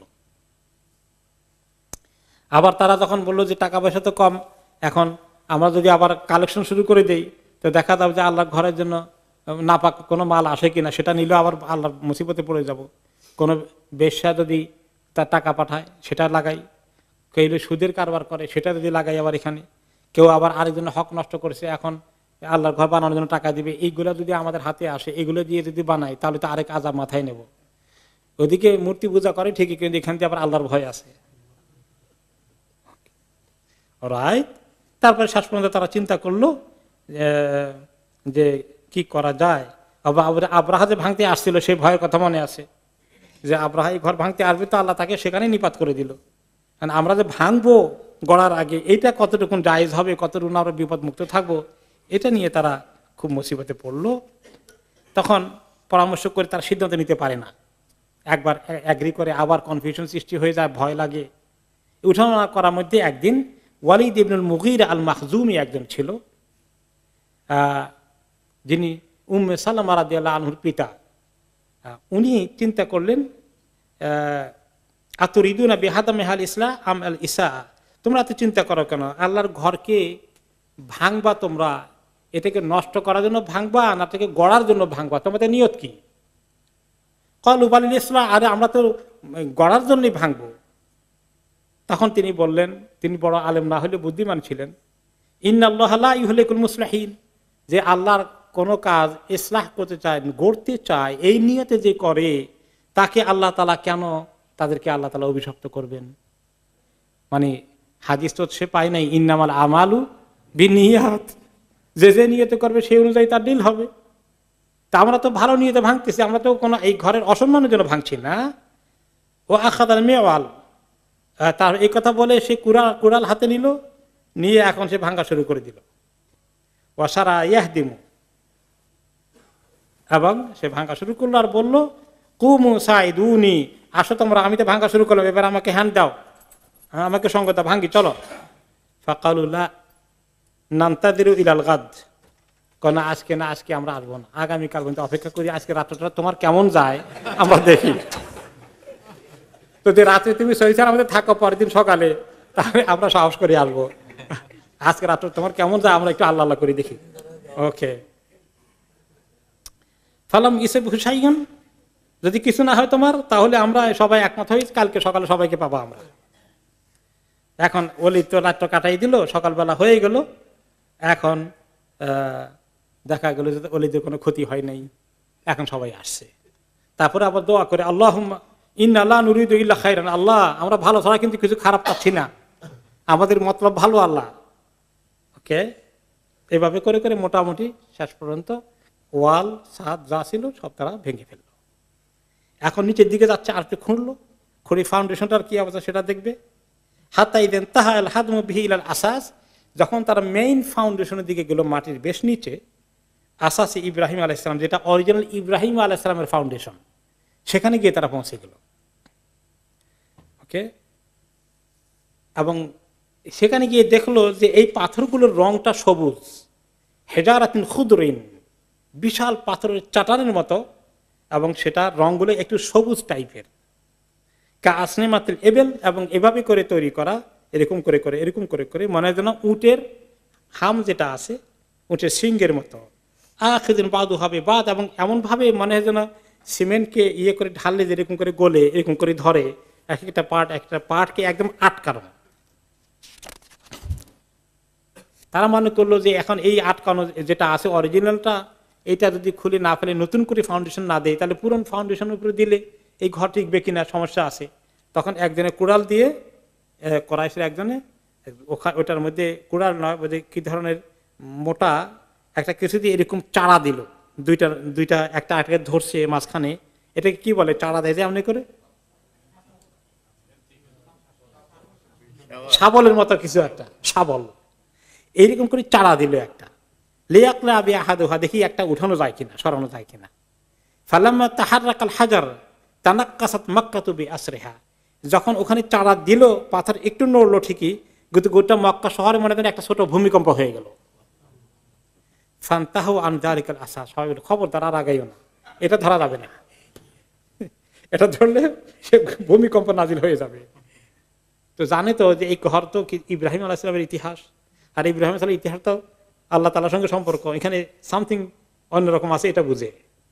আবার তারা যখন বললো যে টাকা পয়সা তো কম, এখন আমরা যদি আবার কালেকশন শুরু করে দেই তো দেখা যাবে যে আল্লাহর ঘরের জন্য নাপাক কোনো মাল আসে কিনা, সেটা নিলেও আবার আল্লাহর মুসিবতে পড়ে যাব। কোনো বেশ্যা যদি তার টাকা পাঠায় সেটা লাগাই, কেউ সুদের কারবার করে সেটা যদি লাগাই আবার এখানে, কেউ আবার আরেকজনের হক নষ্ট করেছে, এখন আল্লাহর ঘর বানানোর জন্য টাকা দিবে, এইগুলো যদি আমাদের হাতে আসে, এগুলো দিয়ে যদি বানাই তাহলে তো আরেক আজাব মাথায় নেব। ওদিকে মূর্তি পূজা করে ঠিকই, কিন্তু এখান থেকে আবার আল্লাহর ভয় আছে। রাইট। তারপরে শেষ পর্যন্ত তারা চিন্তা করলো যে কি করা যায়। আব্রাহা যে ভাঙতে আসছিল সেই ভয়ের কথা মনে আছে, যে আব্রাহা এই ঘর ভাঙতে আসবে তো আল্লাহ তাকে সেখানে নিপাত করে দিল। আমরা যে ভাঙবো গড়ার আগে এইটা কতটুকু জায়েজ হবে, কতটুকু আমরা বিপদ মুক্ত থাকবো, এটা নিয়ে তারা খুব মুসিবতে পড়লো। তখন পরামর্শ করে তারা সিদ্ধান্ত নিতে পারে না, একবার অ্যাগ্রি করে আবার কনফিউশন সৃষ্টি হয়ে যায়, ভয় লাগে। উঠানা করার মধ্যে একদিন ওয়ালিদ ইবনুল মুগীরা আল মাখজুমি একজন ছিল, যিনি উম্মে সালামা রাদিয়াল্লাহু আনহুর পিতা। উনি চিন্তা করলেন, আতুরিদুনা বিহাদামি আল ইসলাম আম আল ইসা, তোমরা এত চিন্তা করো কেন? আল্লাহর ঘরকে ভাঙবা তোমরা, এটাকে নষ্ট করার জন্য ভাঙবা না এটাকে গড়ার জন্য ভাঙবা? তোমাদের নিয়ত কি? ক্বালু বাল ইসলাম, আরে আমরা তো গড়ার জন্যই ভাঙবো। তখন তিনি বললেন, তিনি বড় আলেম না হলে বুদ্ধিমান ছিলেন, ইন্নাল্লাহ লা ইউহলিকুল মুসলিহিন, যে আল্লাহর কোন কাজ ইসলাহ করতে চায়, গড়তে চায়, এই নিয়তে যে করে তাকে আল্লাহ তাআলা কেন তাদেরকে আল্লাহ তাআলা অভিশপ্ত করবেন? মানে হাদিস তো সে পায় নাই, ইন্নামাল আমালু বিনিয়াত, যে যে নিয়তে করবে সেই অনুযায়ী তার ডিল হবে। তা আমরা তো ভালো নিয়তে ভাঙতেছি, আমরা তো কোনো এই ঘরের অসম্মানের জন্য ভাঙছি না। ও আখাদাল মেওয়াল, তার এই কথা বলে সে কুড়াল কুড়াল হাতে নিল, নিয়ে এখন সে ভাঙা শুরু করে দিল। ওয়াসারা ইয়াহদিমু, এবং সে ভাঙা শুরু করলো আর বললো, কুমু সাইদুনি, আসো তোমরা, আমি তো ভাঙা শুরু করলাম, এবার আমাকে হ্যান্ড দাও, আমাকে সঙ্গ দাও, ভাঙ্গি চলো। ফাকালুলা নান্তাদিরু ইলাল গাদ, কেন আজকে না, আজকে আমরা আসবো না, আগামীকাল পর্যন্ত অপেক্ষা করি, আজকে রাতটা তোমার কেমন যায় আমরা দেখি। তো যে রাত্রে তুমি সহিসার আমাদের থাকো, পরের দিন সকালে তাহলে আমরা সাহস করে আসবো, আজকে রাত্রে তোমার কেমন যায় আমরা একটু আল্লাহ আল্লাহ করে দেখি। ওকে, ফালাম ইসে হুসাইন, যদি কিছু না হয় তোমার, তাহলে আমরা সবাই একমত হই, কালকে সকালে সবাইকে পাবো আমরা। এখন ওলি তো রাত কাটাই দিল, সকালবেলা হয়ে গেল, এখন দেখা গেল যে ওলিদের কোনো ক্ষতি হয় নাই, এখন সবাই আসছে। তারপরে আবার দোয়া করে, আল্লাহুম্মা ইন্না লা নুরিদু ইল্লা খাইরান, আল্লাহ আমরা ভালো ছাড়া কিন্তু কিছু খারাপ পাচ্ছি না, আমাদের মতলব ভালো আল্লাহ। ওকে, এভাবে করে করে মোটামুটি শেষ পর্যন্ত ওয়াল ছাদ যা ছিল সব তারা ভেঙে ফেললো। এখন নিচের দিকে যাচ্ছে, আর একটু খুঁড়লো, খুঁড়ি ফাউন্ডেশনটার কি অবস্থা সেটা দেখবে। হাত্তা দেন তাহাল হাদমু বিহি ইলাল আসাস, যখন তারা মেইন ফাউন্ডেশনের দিকে গেল, মাটির বেশ নিচে, আসাসে ইব্রাহিম আলাইহিস সালাম, যেটা অরিজিনাল ইব্রাহিম আলাইহিস সালামের ফাউন্ডেশন, সেখানে গিয়ে তারা পৌঁছে গেল। ওকে, এবং সেখানে গিয়ে দেখলো যে এই পাথরগুলোর রংটা সবুজ, হেজারাতিন খুদরিন, বিশাল পাথরের চাটানের মতো, এবং সেটা রংগুলো একটু সবুজ টাইপের। কা আসনে মাত্র এবেল, এবং এভাবে করে তৈরি করা, এরকম করে করে এরকম করে করে মনে হয় যেন উটের হাম যেটা আছে, উটের সিংহের মতো। আখিদিন বাদু হবে বাদ, এবং এমন ভাবে মনে হয় যেন সিমেন্টকে ইয়ে করে ঢাললে যেরকম করে গলে এরকম করে ধরে, এক একটা পার্ট একটা পার্টকে একদম আটকানো। তারা মনে করলো যে এখন এই আটকানো যেটা আছে অরিজিনালটা, এটা যদি খুলে না ফেলে নতুন করে ফাউন্ডেশন না দেয়, তাহলে পুরনো ফাউন্ডেশনের উপরে দিলে এই ঘর টিকবে কিনা, সমস্যা আছে। তখন একজনে কুড়াল দিয়ে, করাইশের একজনে ওটার মধ্যে কুড়াল নয়, কি ধরনের মোটা একটা কিছু দিয়ে এরকম চারা দিল, দুইটা দুইটা একটা আটকে ধরছে মাঝখানে, এটাকে কি বলে, চারা দেয় যে এমনি করে, শাবলের মতো কিছু একটা, শাবল এইরকম করে চারা দিল একটা, লিয়াকলা আবি আহাদুহা, দেখি একটা উঠানো যায় কিনা, সরানো যায় কিনা। ফালাম্মা তাহাররাকাল হাজার তানাক্কাসাত মাক্কাতু বিআসরিহা, যখন ওখানে চারা দিল, পাথর একটু নড়লো ঠিকই, কিন্তু গোটা মক্কা শহরে মনে করেন একটা ছোট ভূমিকম্প হয়ে গেল। ফান্তাহু আন যালিকাল আসা, সবাই খবরদার আর আগাইও না, এটা ধরা যাবে না, এটা ধরলে সে ভূমিকম্প নাজিল হয়ে যাবে। তো জানে তো যে এই ঘর তো ইব্রাহিম আলাইহিস সালামের ইতিহাস, আর ইব্রাহিম আলাইহিস সালামের ইতিহাস তো আল্লাহ তাআলার সঙ্গে সম্পর্ক, এখানে সামথিং অন্যরকম আছে, এটা বুঝে।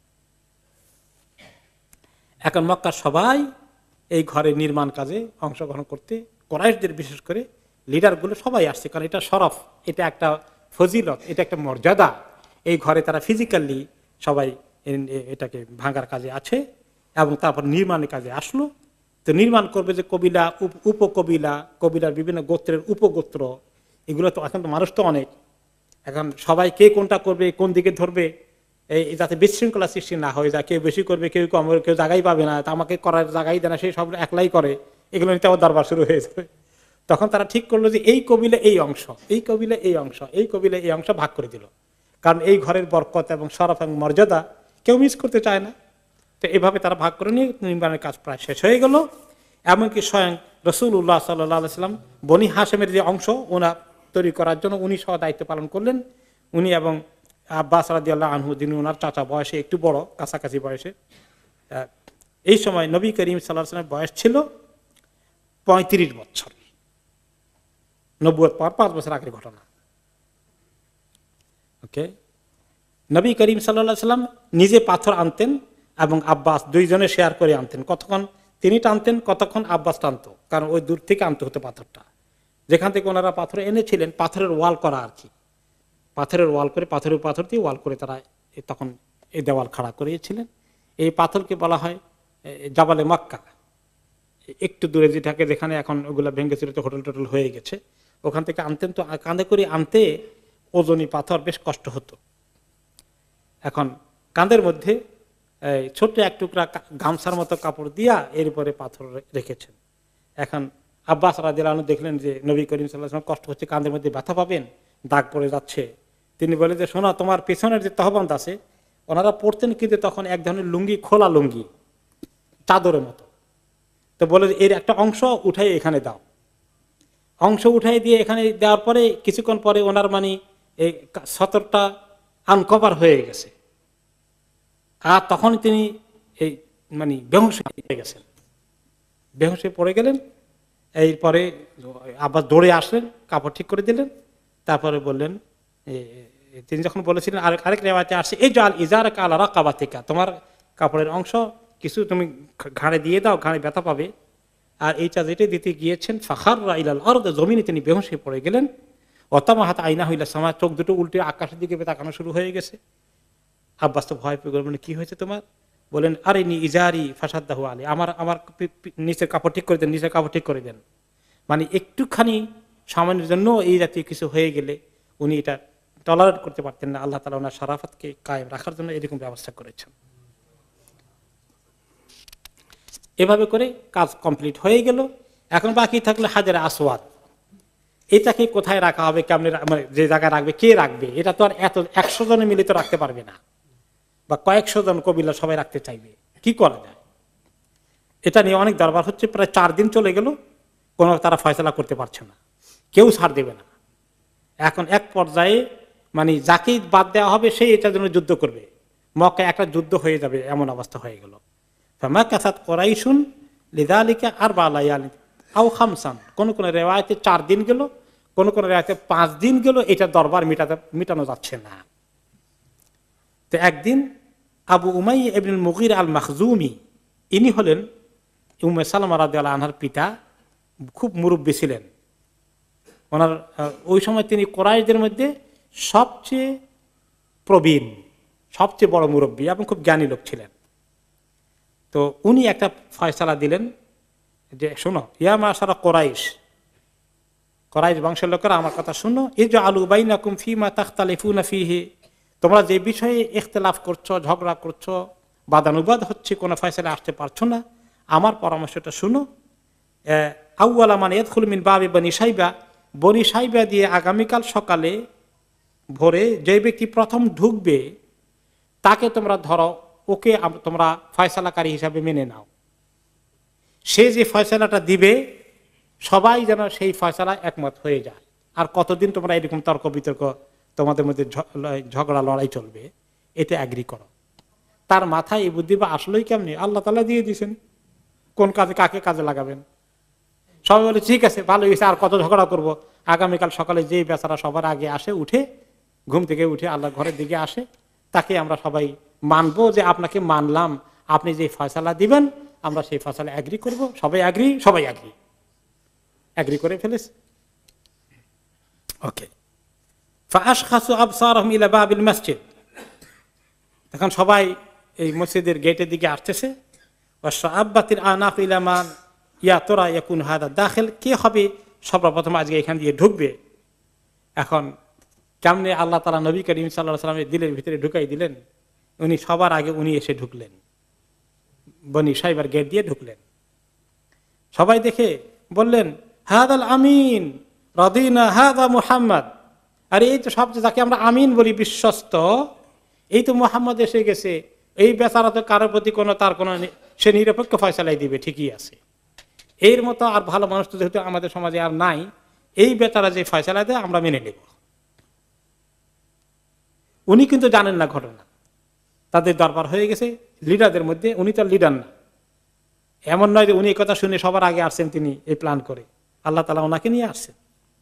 এখন মক্কার সবাই এই ঘরের নির্মাণ কাজে অংশগ্রহণ করতে, কুরাইশদের বিশেষ করে লিডারগুলো সবাই আসছে, কারণ এটা শরফ, এটা একটা ফজিলত, এটা একটা মর্যাদা। এই ঘরে তারা ফিজিক্যালি সবাই এটাকে ভাঙার কাজে আছে, এবং তারপর নির্মাণের কাজে আসলো। তো নির্মাণ করবে যে কবিলা, উপকবিলা, কবিলার বিভিন্ন গোত্রের উপগোত্র, এগুলো তো এখন তো মানুষ তো অনেক, এখন সবাই কে কোনটা করবে, কোন দিকে ধরবে, এই যাতে বিশৃঙ্খলা সৃষ্টি না হয়ে যায়, কেউ বেশি করবে, কেউ কম, কেউ জায়গায় পাবে না, আমাকে করার জায়গায় দেয় না, সেই সব একলাই করে, এগুলো নিতে আবার দরবার শুরু হয়ে যাবে। তখন তারা ঠিক করলো যে এই কবিলে এই অংশ, এই কবিলে এই অংশ, এই কবিলে এই অংশ ভাগ করে দিল, কারণ এই ঘরের বরকত এবং শরফ এবং মর্যাদা কেউ মিস করতে চায় না। তো এভাবে তারা ভাগ করে নিয়ে নির্মাণের কাজ প্রায় শেষ হয়ে গেল। এমনকি স্বয়ং রাসূলুল্লাহ সাল্লাল্লাহু আলাইহি ওয়াসাল্লাম বনি হাশেমের যে অংশ ওনার তৈরি করার জন্য উনি সহ দায়িত্ব পালন করলেন। উনি এবং আব্বাস রাদিয়াল্লাহু আনহু, যিনি ওনার চাচা, বয়সে একটু বড়, কাছাকাছি বয়সে। এই সময় নবী করিম সাল্লাল্লাহু আলাইহি ওয়াসাল্লামের বয়স ছিল পঁয়ত্রিশ বছর, নবুয়ত পাওয়ার পাঁচ বছর আগের ঘটনা। ওকে, নবী করিম সাল্লাল্লাহু আলাইহি ওয়াসাল্লাম নিজে পাথর আনতেন এবং আব্বাস, দুইজনে শেয়ার করে আনতেন। কতক্ষণ তিনি টানতেন, কতক্ষণ আব্বাস টানতো, কারণ ওই দূর থেকে আনতে হতো পাথরটা। যেখান থেকে ওনারা পাথর এনেছিলেন, পাথরের ওয়াল করা আর কি, পাথরের ওয়াল করে, পাথরের পাথর দিয়ে ওয়াল করে তারা তখন এই দেওয়াল খাড়া করিয়েছিলেন। এই পাথরকে বলা হয় জাবালে মক্কা। একটু দূরে যে থাকে, যেখানে এখন ওগুলো ভেঙে চুরে হোটেল টোটেল হয়ে গেছে, ওখান থেকে আনতেন। তো কাঁধে করে আনতে ওজনী পাথর, বেশ কষ্ট হতো। এখন কাঁধের মধ্যে ছোট্ট এক টুকরা গামছার মতো কাপড় দিয়া এর উপরে পাথর রেখেছেন। এখন আব্বাস রাদিয়াল্লাহু আনহু দেখলেন যে নবী করিম সাল্লাল্লাহু আলাইহি ওয়াসাল্লাম কষ্ট হচ্ছে, কাঁধের মধ্যে ব্যথা পাবেন, দাগ পড়ে যাচ্ছে। তিনি বলে যে শোনো, তোমার পেছনের যে তহবান্ত আছে, ওনারা পড়তেন কিন্তু তখন এক ধরনের লুঙ্গি, খোলা লুঙ্গি, চাদরের মতো। তো বলে এর একটা অংশ উঠাই এখানে দাও। অংশ উঠাই দিয়ে এখানে দেওয়ার পরে কিছুক্ষণ পরে ওনার মানে এই সতরটা আনকভার হয়ে গেছে, আর তখন তিনি এই মানে বেহুশ হয়ে গেছেন, বেহুশ হয়ে পড়ে গেলেন। এরপরে আবার দৌড়ে আসলেন, কাপড় ঠিক করে দিলেন। তারপরে বললেন, তিনি যখন বলেছিলেন, আরেক আরেক রেওয়ায়েতে আসছে, এই জাল ইজার কালা রাকাবাতিকা, তোমার কাপড়ের অংশ কিছু তুমি ঘাড়ে দিয়ে দাও, ঘাড়ে ব্যথা পাবে। আর এইটা যেটা দিতে গিয়েছেন, ফাখাররা ইলাল আরদ, জমিনে তিনি বেহুশ হয়ে পড়ে গেলেন। অতামা হাত আইনা হইলা সামা, চোখ দুটো উল্টে আকাশের দিকে তাকানো শুরু হয়ে গেছে। আব্বাস তো ভয় পেয়ে গেলেন, মানে কি হয়েছে তোমার? বলেন, আরে নি ইজারি ফাসাদ্দাহু আলী, আমার আমার নিচের কাপড় ঠিক করে দেন, নিচের কাপড় ঠিক করে দেন। মানে একটুখানি সামান্যের জন্য এই জাতীয় কিছু হয়ে গেলে উনি এটা টলারেট করতে পারতেন না। আল্লাহ তাআলা ওনার শরাফতকে কায়েম রাখার জন্য এরকম ব্যবস্থা করেছেন। এভাবে করে কাজ কমপ্লিট হয়ে গেল। এখন বাকি থাকলে হাজারে আসওয়াদ, এটাকে কোথায় রাখা হবে, কেমন, যে জায়গায় রাখবে, কে রাখবে? এটা তো আর এত একশো জনে মিলিত রাখতে পারবে না, বা কয়েকশো জন কবিলা সবাই রাখতে চাইবে, কি করা যায়? এটা নিয়ে অনেক দরবার হচ্ছে, প্রায় চার দিন চলে গেল, কোনো তারা ফয়সালা করতে পারছে না, কেউ ছাড় দেবে না। এখন এক পর্যায়ে মানে যাকেই বাদ দেওয়া হবে সেই এটার জন্য যুদ্ধ করবে, মক্কায় একটা যুদ্ধ হয়ে যাবে, এমন অবস্থা হয়ে গেল। ফামা কাসাত কুরাইশুন লিযালিকা আরবা লায়ালিন আও খামসান, কোন কোন রিওয়ায়াতে চার দিন গেল, কোন কোন রিওয়ায়াতে পাঁচ দিন গেল, এটা দরবার মিটাতে মিটানো যাচ্ছে না। তো একদিন Abu Umayya Ibnul Mughira Al Makhzumi, ইনি হলেন উম্মে সালামা রাদিয়াল্লাহু আনহার পিতা, খুব মুরব্বী ছিলেন। ওনার ওই সময় তিনি কুরাইশদের মধ্যে সবচেয়ে প্রবীণ, সবচেয়ে বড় মুরব্বী এবং খুব জ্ঞানী লোক ছিলেন। তো উনি একটা ফয়সালা দিলেন যে শোনো, ইয়া মাশারা কুরাইশ, কুরাইশ বংশের লোকেরা আমার কথা শুনো, ইজআলু বাইনাকুম ফীমা তাখতালিফুনা ফীহি, তোমরা যে বিষয়ে ইখতিলাফ করছো, ঝগড়া করছো, বাদানুবাদ হচ্ছে, কোনো ফয়সালা আসতে পারছো না, আমার পরামর্শটা শুনো। আউয়ালা মান ইয়াদখুলু মিন বাবি বনি শাইবা, বনি শাইবা দিয়ে আগামীকাল সকালে ভোরে যে ব্যক্তি প্রথম ঢুকবে তাকে তোমরা ধরো, ওকে তোমরা ফয়সালাকারী হিসাবে মেনে নাও। সে যে ফয়সালাটা দিবে সবাই যেন সেই ফয়সালা একমত হয়ে যায়। আর কতদিন তোমরা এরকম তর্ক বিতর্ক, তোমাদের মধ্যে ঝগড়া লড়াই চলবে, এতে অ্যাগ্রি করো। তার মাথায় এই বুদ্ধি বা আসলেই কেমনি, আল্লাহ তাআলা দিয়ে দিয়েছেন কোন কাজে কাকে কাজে লাগাবেন। সবাই বলে ঠিক আছে, ভালো হয়েছে, আর কত ঝগড়া করব। আগামীকাল সকালে যেই বেচারা সবার আগে আসে, উঠে ঘুম থেকে উঠে আল্লাহ ঘরের দিকে আসে, তাকে আমরা সবাই মানবো যে আপনাকে মানলাম, আপনি যে ফয়সালা দিবেন আমরা সেই ফয়সালা অ্যাগ্রি করব। সবাই অ্যাগ্রি, সবাই অ্যাগ্রি অ্যাগ্রি করে ফেলেছে। ওকে, ফাআশখাসু আবসারহুম ইলা বাবিল মসজিদ, তখন সবাই এই মসজিদের গেটের দিকে আসতেছে। ওয়াশআবাতিল আনাফ ইলা মান ইয়া তোরা ইয়াকুন হাদা দাখিল, কে হবে সর্বপ্রথম আজকে এখান দিয়ে ঢুকবে। এখন কেমনে আল্লাহ তাআলা নবী করিম সাল্লাল্লাহু আলাইহি ওয়াসাল্লামের দিলের ভিতরে ঢুকাই দিলেন, উনি সবার আগে উনি এসে ঢুকলেন, বনি শাইবার গেট দিয়ে ঢুকলেন। সবাই দেখে বললেন হাদাল আমিন রাদিনা হাদা মুহাম্মদ, আরে এই তো সবচেয়ে যাকে আমরা আমিন বলি, বিশ্বস্ত, এই তো মুহাম্মদ এসে গেছে। এই বেচারা তো কারোর প্রতি কোনো তার কোনো, সে নিরপেক্ষ ফয়সালাই দিবে, ঠিকই আছে। এর মতো আর ভালো মানুষ তো যেহেতু আমাদের সমাজে আর নাই, এই বেচারা যে ফয়সালা দেয় আমরা মেনে নেব। উনি কিন্তু জানেন না ঘটনা, তাদের দরবার হয়ে গেছে লিডারদের মধ্যে, উনি তো লিডার না। এমন নয় যে উনি এই কথা শুনে সবার আগে আসছেন, তিনি এই প্ল্যান করে, আল্লাহ তাআলা ওনাকে নিয়ে আসছেন।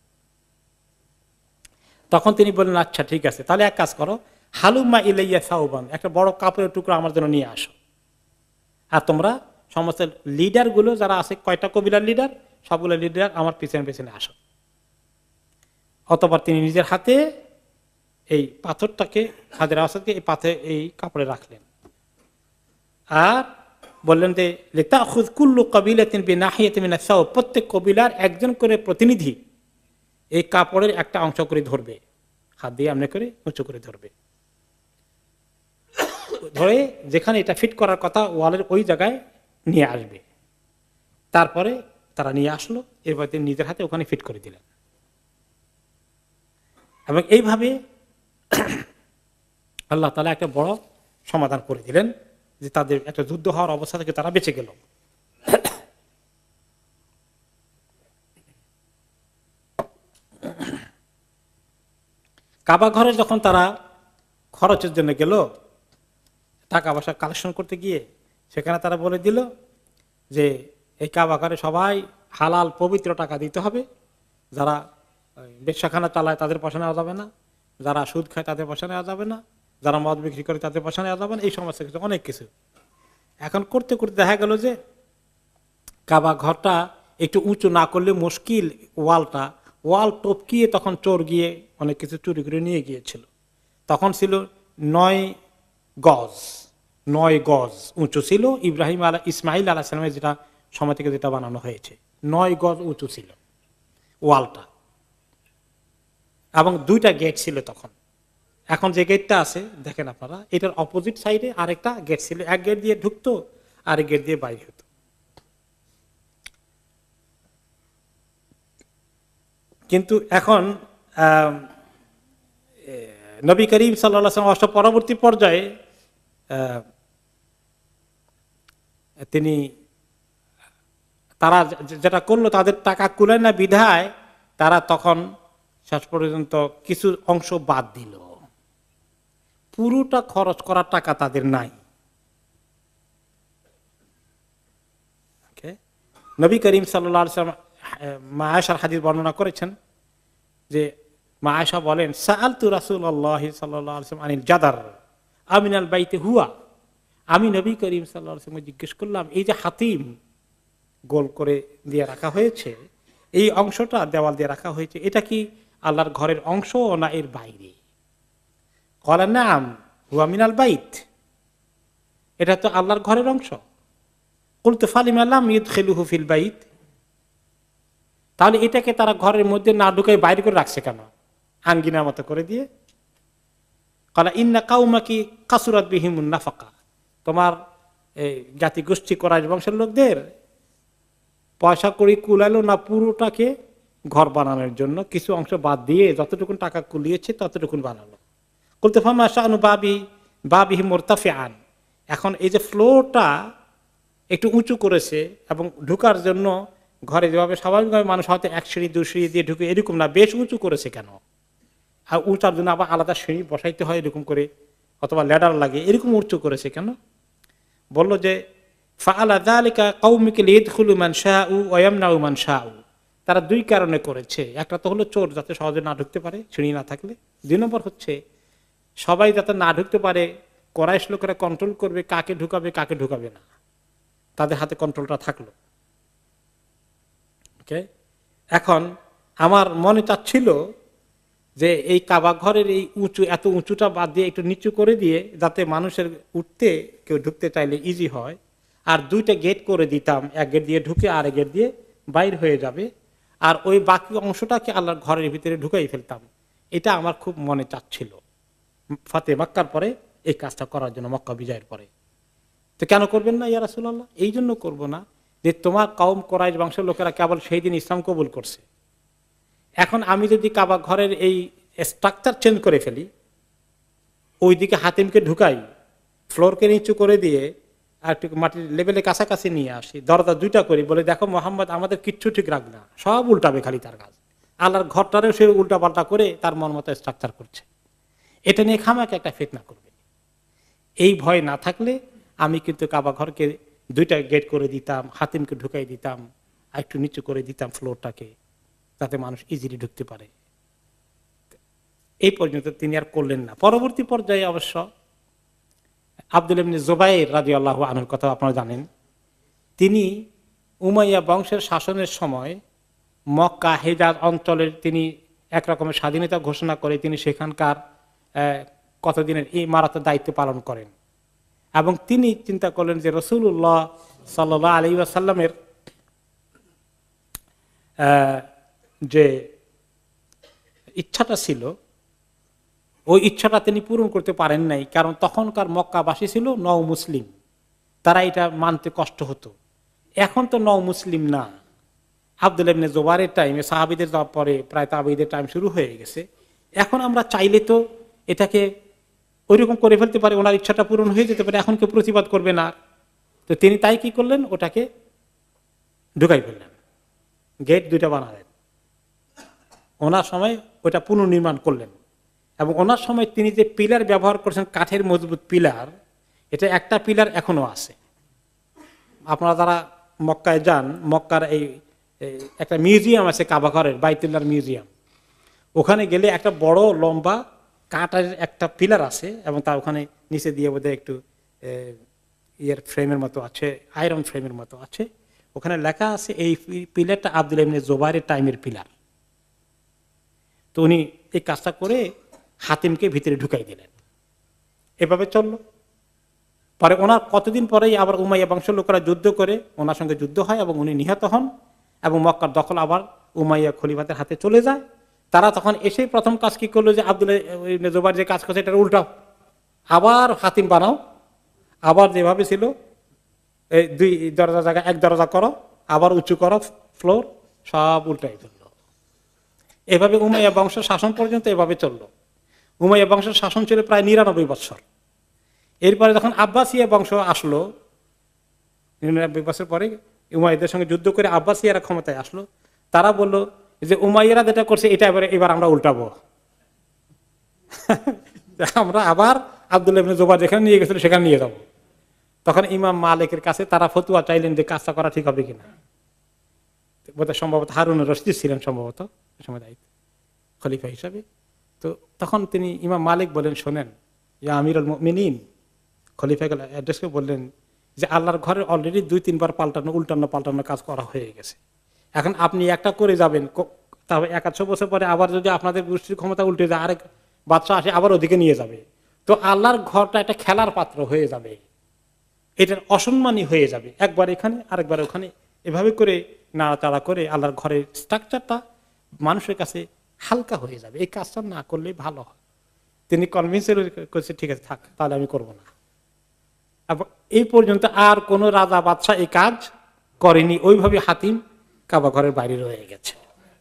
তখন তিনি বললেন আচ্ছা ঠিক আছে, তাহলে এক কাজ করো, হালুম্মা ইলাইয়া সাউবান, একটা বড় কাপড়ের টুকরো আমার জন্য নিয়ে আসো। আর তোমরা সমস্ত লিডার গুলো যারা আছে, কয়টা কবিলার লিডার, সবগুলো লিডার আমার পিছনে পিছনে আসো। অতঃপর তিনি নিজের হাতে এই পাথরটাকে, হাজের আসাদকে এই পাথরে এই কাপড়ে রাখলেন, আর বললেন যে লিতাখুয কুল্লু কাবিলাতিন বিনাহিয়াতিন মিনাস সাওব, প্রত্যেক কবিলার একজন করে প্রতিনিধি এই কাপড়ের একটা অংশ করে ধরবে, হাত দিয়ে এমনি করে উঁচু করে ধরবে, ধরে যেখানে এটা ফিট করার কথা ওয়ালের ওই জায়গায় নিয়ে আসবে। তারপরে তারা নিয়ে আসলো, এরপর তিনি নিজের হাতে ওখানে ফিট করে দিলেন। এবং এইভাবে আল্লাহ তাআলা একটা বড় সমাধান করে দিলেন, যে তাদের একটা যুদ্ধ হওয়ার অবস্থা থেকে তারা বেঁচে গেল। কাবা ঘরে যখন তারা খরচের জন্য গেল, টাকা পয়সা কালেকশন করতে গিয়ে, সেখানে তারা বলে দিল যে এই কাবা ঘরে সবাই হালাল পবিত্র টাকা দিতে হবে, যারা ব্যবসাখানা চালায় তাদের পয়সা নেওয়া যাবে না, যারা সুদ খায় তাদের পয়সা নেওয়া যাবে না, যারা মদ বিক্রি করে তাদের পয়সা নেওয়া যাবে না, এই সমস্ত কিছু অনেক কিছু। এখন করতে করতে দেখা গেল যে কাবা ঘরটা একটু উঁচু না করলে মুশকিল, ওয়ালটা ওয়াল টপকিয়ে তখন চোর গিয়ে অনেক কিছু চুরি করে নিয়ে গিয়েছিল। তখন ছিল নয় গজ, নয় গজ উঁচু ছিল, ইব্রাহিম আলা ইসমাইল আলাইহিস সালামের যেটা সময় থেকে যেটা বানানো হয়েছে, নয় গজ উঁচু ছিল ওয়ালটা, এবং দুইটা গেট ছিল তখন। এখন যে গেটটা আছে দেখেন আপনারা, এটার অপোজিট সাইডে আরেকটা গেট ছিল, এক গেট দিয়ে ঢুকতো আরেক গেট দিয়ে বাইরে হতো। কিন্তু এখন নবী করিম সাল্লাল্লাহু আলাইহি ওয়াসাল্লাম পরবর্তী পর্যায়ে তিনি তারা যেটা করলো, তাদের টাকা কুলায় না বিধায় তারা তখন শেষ পর্যন্ত কিছু অংশ বাদ দিল, পুরোটা খরচ করার টাকা তাদের নাই। নবী করিম সাল্লাল্লাহু আলাইহি ওয়াসাল্লাম মা আয়েশার হাদিস বর্ণনা করেছেন যে মা আয়েশা বলেন সাআলতু রাসূলুল্লাহ সাল্লাল্লাহু আলাইহি ওয়াসাল্লাম আনিল জাদার আমিনাল বাইতে হুয়া, আমি নবী করিম সাল্লাল্লাহু আলাইহি ওয়াসাল্লাম জিজ্ঞেস করলাম এই যে হাতিম গোল করে দিয়ে রাখা হয়েছে, এই অংশটা দেওয়াল দিয়ে রাখা হয়েছে, এটা কি আল্লাহর ঘরের অংশ না এর বাইরে? ক্বালা নাম হুয়া মিনাল বাইত, এটা তো আল্লাহর ঘরের অংশ। কুলতু ফালিমা লাম ইদখিলুহু ফিল বাইত, তাহলে এটাকে তারা ঘরের মধ্যে না ঢুকাই বাইরে করে রাখছে কেন, আঙ্গিনার মতো করে দিয়ে? ক্বালা ইন্না কাউমাকি কাসুরাত বিহিমুন নাফাকা, তোমার এই জাতি গোষ্ঠী কোরাইশ বংশের লোকদের পয়সা করি কুলালো না পুরোটাকে ঘর বানানোর জন্য, কিছু অংশ বাদ দিয়ে যতটুকুন টাকা কুলিয়েছে ততটুকুন বানালো। কুলতু ফামা শানু বাবি বাবিহি মুরতাফিআন, এখন এই যে ফ্লোরটা একটু উঁচু করেছে এবং ঢুকার জন্য ঘরে যেভাবে স্বাভাবিকভাবে মানুষ হয়তো এক সিঁড়ি দু সিঁড়ি দিয়ে ঢুকে এরকম না, বেশ উঁচু করেছে কেন? আর উঁচার জন্য আবার আলাদা সিঁড়ি বসাইতে হয় এরকম করে, অথবা ল্যাডার লাগে, এরকম উঁচু করেছে কেন? বললো যে ফাআলা যালিকা কওমিকা লিয়াদখুলু মান শাআউ ওয়া ইয়ামনাউ মান শাআউ, তারা দুই কারণে করেছে। একটা তো হলো চোর যাতে সহজে না ঢুকতে পারে সিঁড়ি না থাকলে, দুই নম্বর হচ্ছে সবাই যাতে না ঢুকতে পারে, কোরাইশ লোকেরা কন্ট্রোল করবে কাকে ঢুকাবে কাকে ঢুকাবে না, তাদের হাতে কন্ট্রোলটা থাকলো। ওকে, এখন আমার মনে চাচ্ছিল যে এই কাবা ঘরের এই উঁচু এত উঁচুটা বাদ দিয়ে একটু নিচু করে দিয়ে যাতে মানুষের উঠতে কেউ ঢুকতে চাইলে ইজি হয়, আর দুইটা গেট করে দিতাম, এক গেট দিয়ে ঢুকে আর এক গেট দিয়ে বাইর হয়ে যাবে, আর ওই বাকি অংশটাকে আল্লাহর ঘরের ভিতরে ঢুকাই ফেলতাম। এটা আমার খুব মনে চাচ্ছিল ফাতে মক্কার পরে এই কাজটা করার জন্য, মক্কা বিজয়ের পরে। তো কেন করবেন না ইয়া রাসূলুল্লাহ? এই জন্য করবো না যে তোমার কওম কোরাইশ বংশের লোকেরা কেবল সেই দিন ইসলাম কবুল করছে, এখন আমি যদি কাবা ঘরের এই স্ট্রাকচার চেঞ্জ করে ফেলি, ওইদিকে হাতিমকে ঢুকাই, ফ্লোরকে নিচু করে দিয়ে আর একটু মাটির লেভেলে কাছাকাছি নিয়ে আসি, দরজা দুইটা করি, বলে দেখো মোহাম্মদ আমাদের কিচ্ছু ঠিক রাখ না, সব উল্টাবে খালি তার কাজ, আল্লাহর ঘরটারেও সে উল্টা পাল্টা করে তার মন মতো স্ট্রাকচার করছে, এটা নিয়ে খামাকে একটা ফিতনা করবে। এই ভয় না থাকলে আমি কিন্তু কাবা ঘরকে দুইটা গেট করে দিতাম, হাতিমকে ঢুকাই দিতাম, আর একটু নিচু করে দিতাম ফ্লোরটাকে, যাতে মানুষ ইজিলি ঢুকতে পারে। এই পর্যন্ত তিনি আর করলেন না। পরবর্তী পর্যায়ে অবশ্য আব্দুল্লাহ ইবনে জুবাইর রাদিয়াল্লাহু আনহুর কথা আপনারা জানেন, তিনি উমাইয়া বংশের শাসনের সময় মক্কা হেজাজ অঞ্চলের তিনি একরকমের স্বাধীনতা ঘোষণা করে তিনি সেখানকার কতদিনের ইমারতের দায়িত্ব পালন করেন, এবং তিনি চিন্তা করলেন যে রাসূলুল্লাহ সাল্লাল্লাহু আলাইহি ওয়াসাল্লামের যে ইচ্ছাটা ছিল ওই ইচ্ছাটা তিনি পূরণ করতে পারেন নাই, কারণ তখনকার মক্কাবাসী ছিল নও মুসলিম, তারা এটা মানতে কষ্ট হতো। এখন তো নও মুসলিম না, আব্দুল্লাহ ইবনে জুবাইরের টাইমে সাহাবীদের যাওয়ার পরে প্রায় তাবেঈদের টাইম শুরু হয়ে গেছে, এখন আমরা চাইলে তো এটাকে ওইরকম করে ফেলতে পারি, ওনার ইচ্ছাটা পূরণ হয়ে যেতে পারে, এখন কেউ প্রতিবাদ করবে না। তো তিনি তাই কি করলেন, ওটাকে ঢুকাই ফেললেন, গেট দুইটা বানালেন, ওনার সময় ওটা পুনর্নির্মাণ করলেন। এবং ওনার সময় তিনি যে পিলার ব্যবহার করেছেন, কাঠের মজবুত পিলার, এটা একটা পিলার এখনো আছে। আপনারা যারা মক্কায় যান, মক্কার এই একটা মিউজিয়াম আছে কাবা ঘরের, বাইতুল্লাহর মিউজিয়াম, ওখানে গেলে একটা বড় লম্বা কাঠের একটা পিলার আছে, এবং তার ওখানে নিচে দিয়ে বোধহয় একটু ইয়ের ফ্রেমের মতো আছে, আয়রন ফ্রেমের মতো আছে, ওখানে লেখা আছে এই পিলারটা আব্দুল্লাহ ইবনে জুবাইরের টাইমের পিলার। তো উনি এই কাজটা করে হাতিমকে ভিতরে ঢুকাই দিলেন, এভাবে চললো। পরে ওনার কতদিন পরেই আবার উমাইয়া বংশের লোকেরা যুদ্ধ করে ওনার সঙ্গে যুদ্ধ হয় এবং উনি নিহত হন, এবং মক্কার দখল আবার উমাইয়া খলিফাদের হাতে চলে যায়। তারা তখন এসে প্রথম কাজ কি করলো, যে আব্দুল্লাহ ইবনে জুবাইর যে কাজ করছে এটা উল্টাও, আবার হাতিম বানাও, আবার যেভাবে ছিল এই দুই দরজা জায়গায় এক দরজা করো, আবার উঁচু করো ফ্লোর, সব উল্টাই ফেললো। এভাবে উমাইয়া বংশের শাসন পর্যন্ত এভাবে চললো। উমাইয়া বংশের শাসন ছিল প্রায় নিরানব্বই বছর। এরপরে যখন আব্বাসিয়া বংশ আসলো, নিরানব্বই বছর পরে উমাইয়াদের সঙ্গে যুদ্ধ করে আব্বাসিয়ারা ক্ষমতায় আসলো, তারা বললো যে উমাইয়ারা যেটা করছে এটা এবারে এবার আমরা উল্টাবো, আমরা আবার আব্দুল্লাহ ইবনে জুবাইর যেখানে নিয়ে গেছিল সেখানে নিয়ে যাবো। তখন ইমাম মালিকের কাছে তারা ফতুয়া চাইলেন যে কাজটা করা ঠিক হবে কিনা। বোধহয় সম্ভবত হারুন রশিদ ছিলেন সম্ভবত সময় দায়িত্ব খলিফা হিসাবে। তো তখন তিনি ইমাম মালিক বলেন, শোনেন ইয়া আমিরুল মুমিনিন, খলিফা অ্যাড্রেস করে বললেন যে আল্লাহর ঘরে অলরেডি দুই তিনবার পাল্টানো উল্টানো পাল্টানো কাজ করা হয়ে গেছে, এখন আপনি একটা করে যাবেন, তারপর এক আধশো বছর পরে আবার যদি আপনাদের গোষ্ঠীর ক্ষমতা উল্টে যায় আরেক বাদশা আসে আবার ওদিকে নিয়ে যাবে, তো আল্লাহর ঘরটা একটা খেলার পাত্র হয়ে যাবে, এটার অসম্মানী হয়ে যাবে, একবার এখানে আরেকবার ওখানে এভাবে করে নাড়াচাড়া করে আল্লাহর ঘরের স্ট্রাকচারটা মানুষের কাছে হালকা হয়ে যাবে, এই কাজটা না করলে ভালো হয়। তিনি কনভিন্স করেছে, ঠিক আছে থাক, তাহলে আমি করব না। এই পর্যন্ত আর কোন রাজা বাদশাহ এই কাজ করেনি, ওইভাবে হাতিম কাবা ঘরের বাইরে রয়ে গেছে।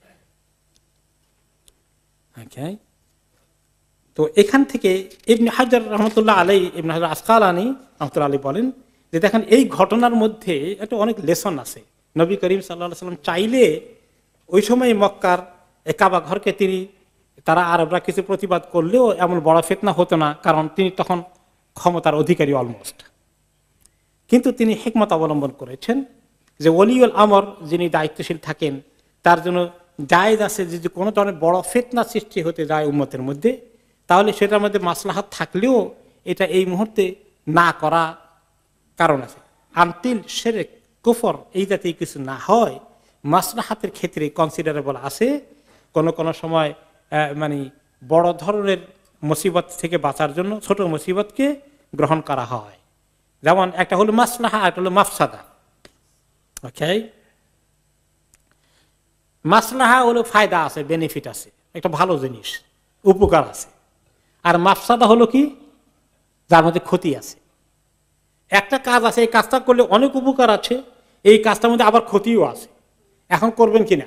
তো এখান থেকে ইবনে হাজার রহমতুল্লাহ আলাই, ইবনে হাজার আসকালানী রহমতুল্লাহ আলাই বলেন যে দেখেন এই ঘটনার মধ্যে একটা অনেক লেসন আছে। নবী করিম সাল্লাল্লাহু আলাইহি সাল্লাম চাইলে ওই সময় মক্কার কাবা ঘরকে তিনি, তারা আরবরা কিছু প্রতিবাদ করলেও এমন বড় ফিতনা হতো না, কারণ তিনি তখন ক্ষমতার অধিকারী অলমোস্ট। কিন্তু তিনি হিকমত অবলম্বন করেছেন যে ওলিউল আমর যিনি দায়িত্বশীল থাকেন তার জন্য জায়েজ আছে যদি কোনো ধরনের বড় ফিতনা সৃষ্টি হতে যায় উম্মতের মধ্যে, তাহলে সেটার মধ্যে মাসলাহাত থাকলেও এটা এই মুহূর্তে না করা কারণ আছে। আনটিল শিরক কুফর এই জাতীয় কিছু না হয়, মাসলাহাতের ক্ষেত্রে কনসিডারেবল আছে। কোন কোন সময় মানে বড় ধরনের মুসিবত থেকে বাঁচার জন্য ছোট মুসিবতকে গ্রহণ করা হয়। যেমন একটা হলো মাসলাহা, একটা হলো মাফসাদা। ওকে, মাসলাহা হলো ফায়দা আছে, বেনিফিট আছে, একটা ভালো জিনিস, উপকার আছে। আর মাফসাদা হলো কি, যার মধ্যে ক্ষতি আছে। একটা কাজ আছে, এই কাজটা করলে অনেক উপকার আছে, এই কাজটার মধ্যে আবার ক্ষতিও আছে, এখন করবেন কিনা,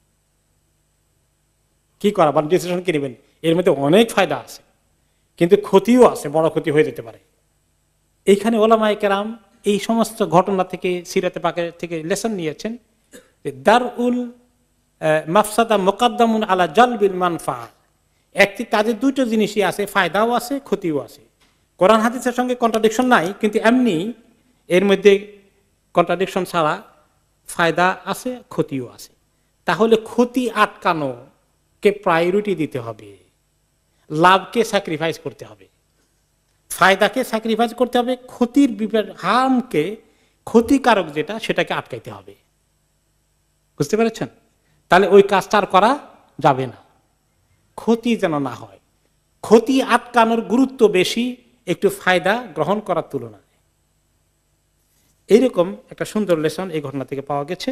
কি করা বা ডিসিশন কি নেবেন। এর মধ্যে অনেক ফায়দা আছে কিন্তু ক্ষতিও আছে, বড় ক্ষতি হয়ে যেতে পারে। এইখানে ওলামায়ে কেরাম এই সমস্ত ঘটনা থেকে, সিরাতে পাকের থেকে লেসন নিয়েছেন। দারউল মাফসাদা মুকাদ্দামুন আলা জালবিল মানফা, একটি কাজে দুটো জিনিসই আছে, ফায়দাও আছে ক্ষতিও আছে। কোরআন হাদিসের সঙ্গে কন্ট্রাডিকশন নাই, কিন্তু এমনি এর মধ্যে কন্ট্রাডিকশন ছাড়া ফায়দা আছে ক্ষতিও আছে। তাহলে ক্ষতি আটকানো কে প্রায়োরিটি দিতে হবে, লাভকে স্যাক্রিফাইস করতে হবে, ফায়দাকে স্যাক্রিফাইস করতে হবে, ক্ষতির হার্মকে, ক্ষতিকারক যেটা সেটাকে আটকাইতে হবে। বুঝতে পেরেছেন? তাহলে ওই কাজটা আর করা যাবে না, ক্ষতি যেন না হয়। ক্ষতি আটকানোর গুরুত্ব বেশি একটু ফায়দা গ্রহণ করার তুলনায়। এইরকম একটা সুন্দর লেসন এই ঘটনা থেকে পাওয়া গেছে।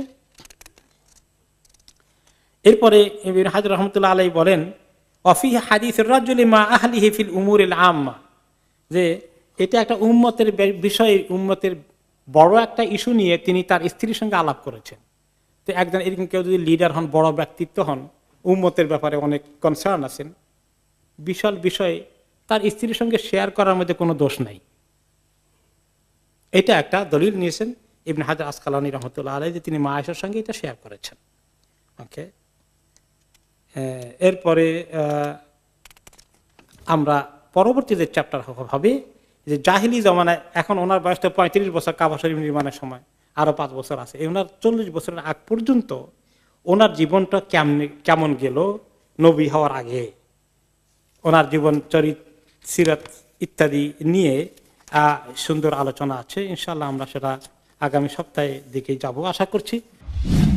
এরপরে ইবনে হাজার রহমতুল্লাহ আলাইহি বলেন, অফি হাদিসুর রাজুলি মা আহলিহি ফিল উমুরিল আম্মা, যে এটা একটা উম্মতের বিষয়ে, উম্মতের বড় একটা ইস্যু নিয়ে তিনি তার স্ত্রীর সঙ্গে আলাপ করেছেন। তো একজন এরকম কেউ যদি লিডার হন, বড় ব্যক্তিত্ব হন, উম্মতের ব্যাপারে অনেক কনসার্ন আছেন, বিশাল বিষয়ে তার স্ত্রীর সঙ্গে শেয়ার করার মধ্যে কোনো দোষ নাই। এটা একটা দলিল নিয়েছেন ইবনে হাজার আসকালানী রহমতুল্লাহ আলাইহি, যে তিনি মা আয়েশার সঙ্গে এটা শেয়ার করেছেন। ওকে, এরপরে আমরা পরবর্তী যে চ্যাপ্টার হবে যে জাহিলি জমানায়, এখন ওনার বয়স তো পঁয়ত্রিশ বছর কাবা শরীফ নির্মাণের সময়, আরো পাঁচ বছর আছে, এই ওনার চল্লিশ বছরের আগ পর্যন্ত ওনার জীবনটা কেমন কেমন গেল নবী হওয়ার আগে, ওনার জীবন চরিত, সিরাত ইত্যাদি নিয়ে সুন্দর আলোচনা আছে। ইনশাআল্লাহ আমরা সেটা আগামী সপ্তাহে দিকে যাব আশা করছি।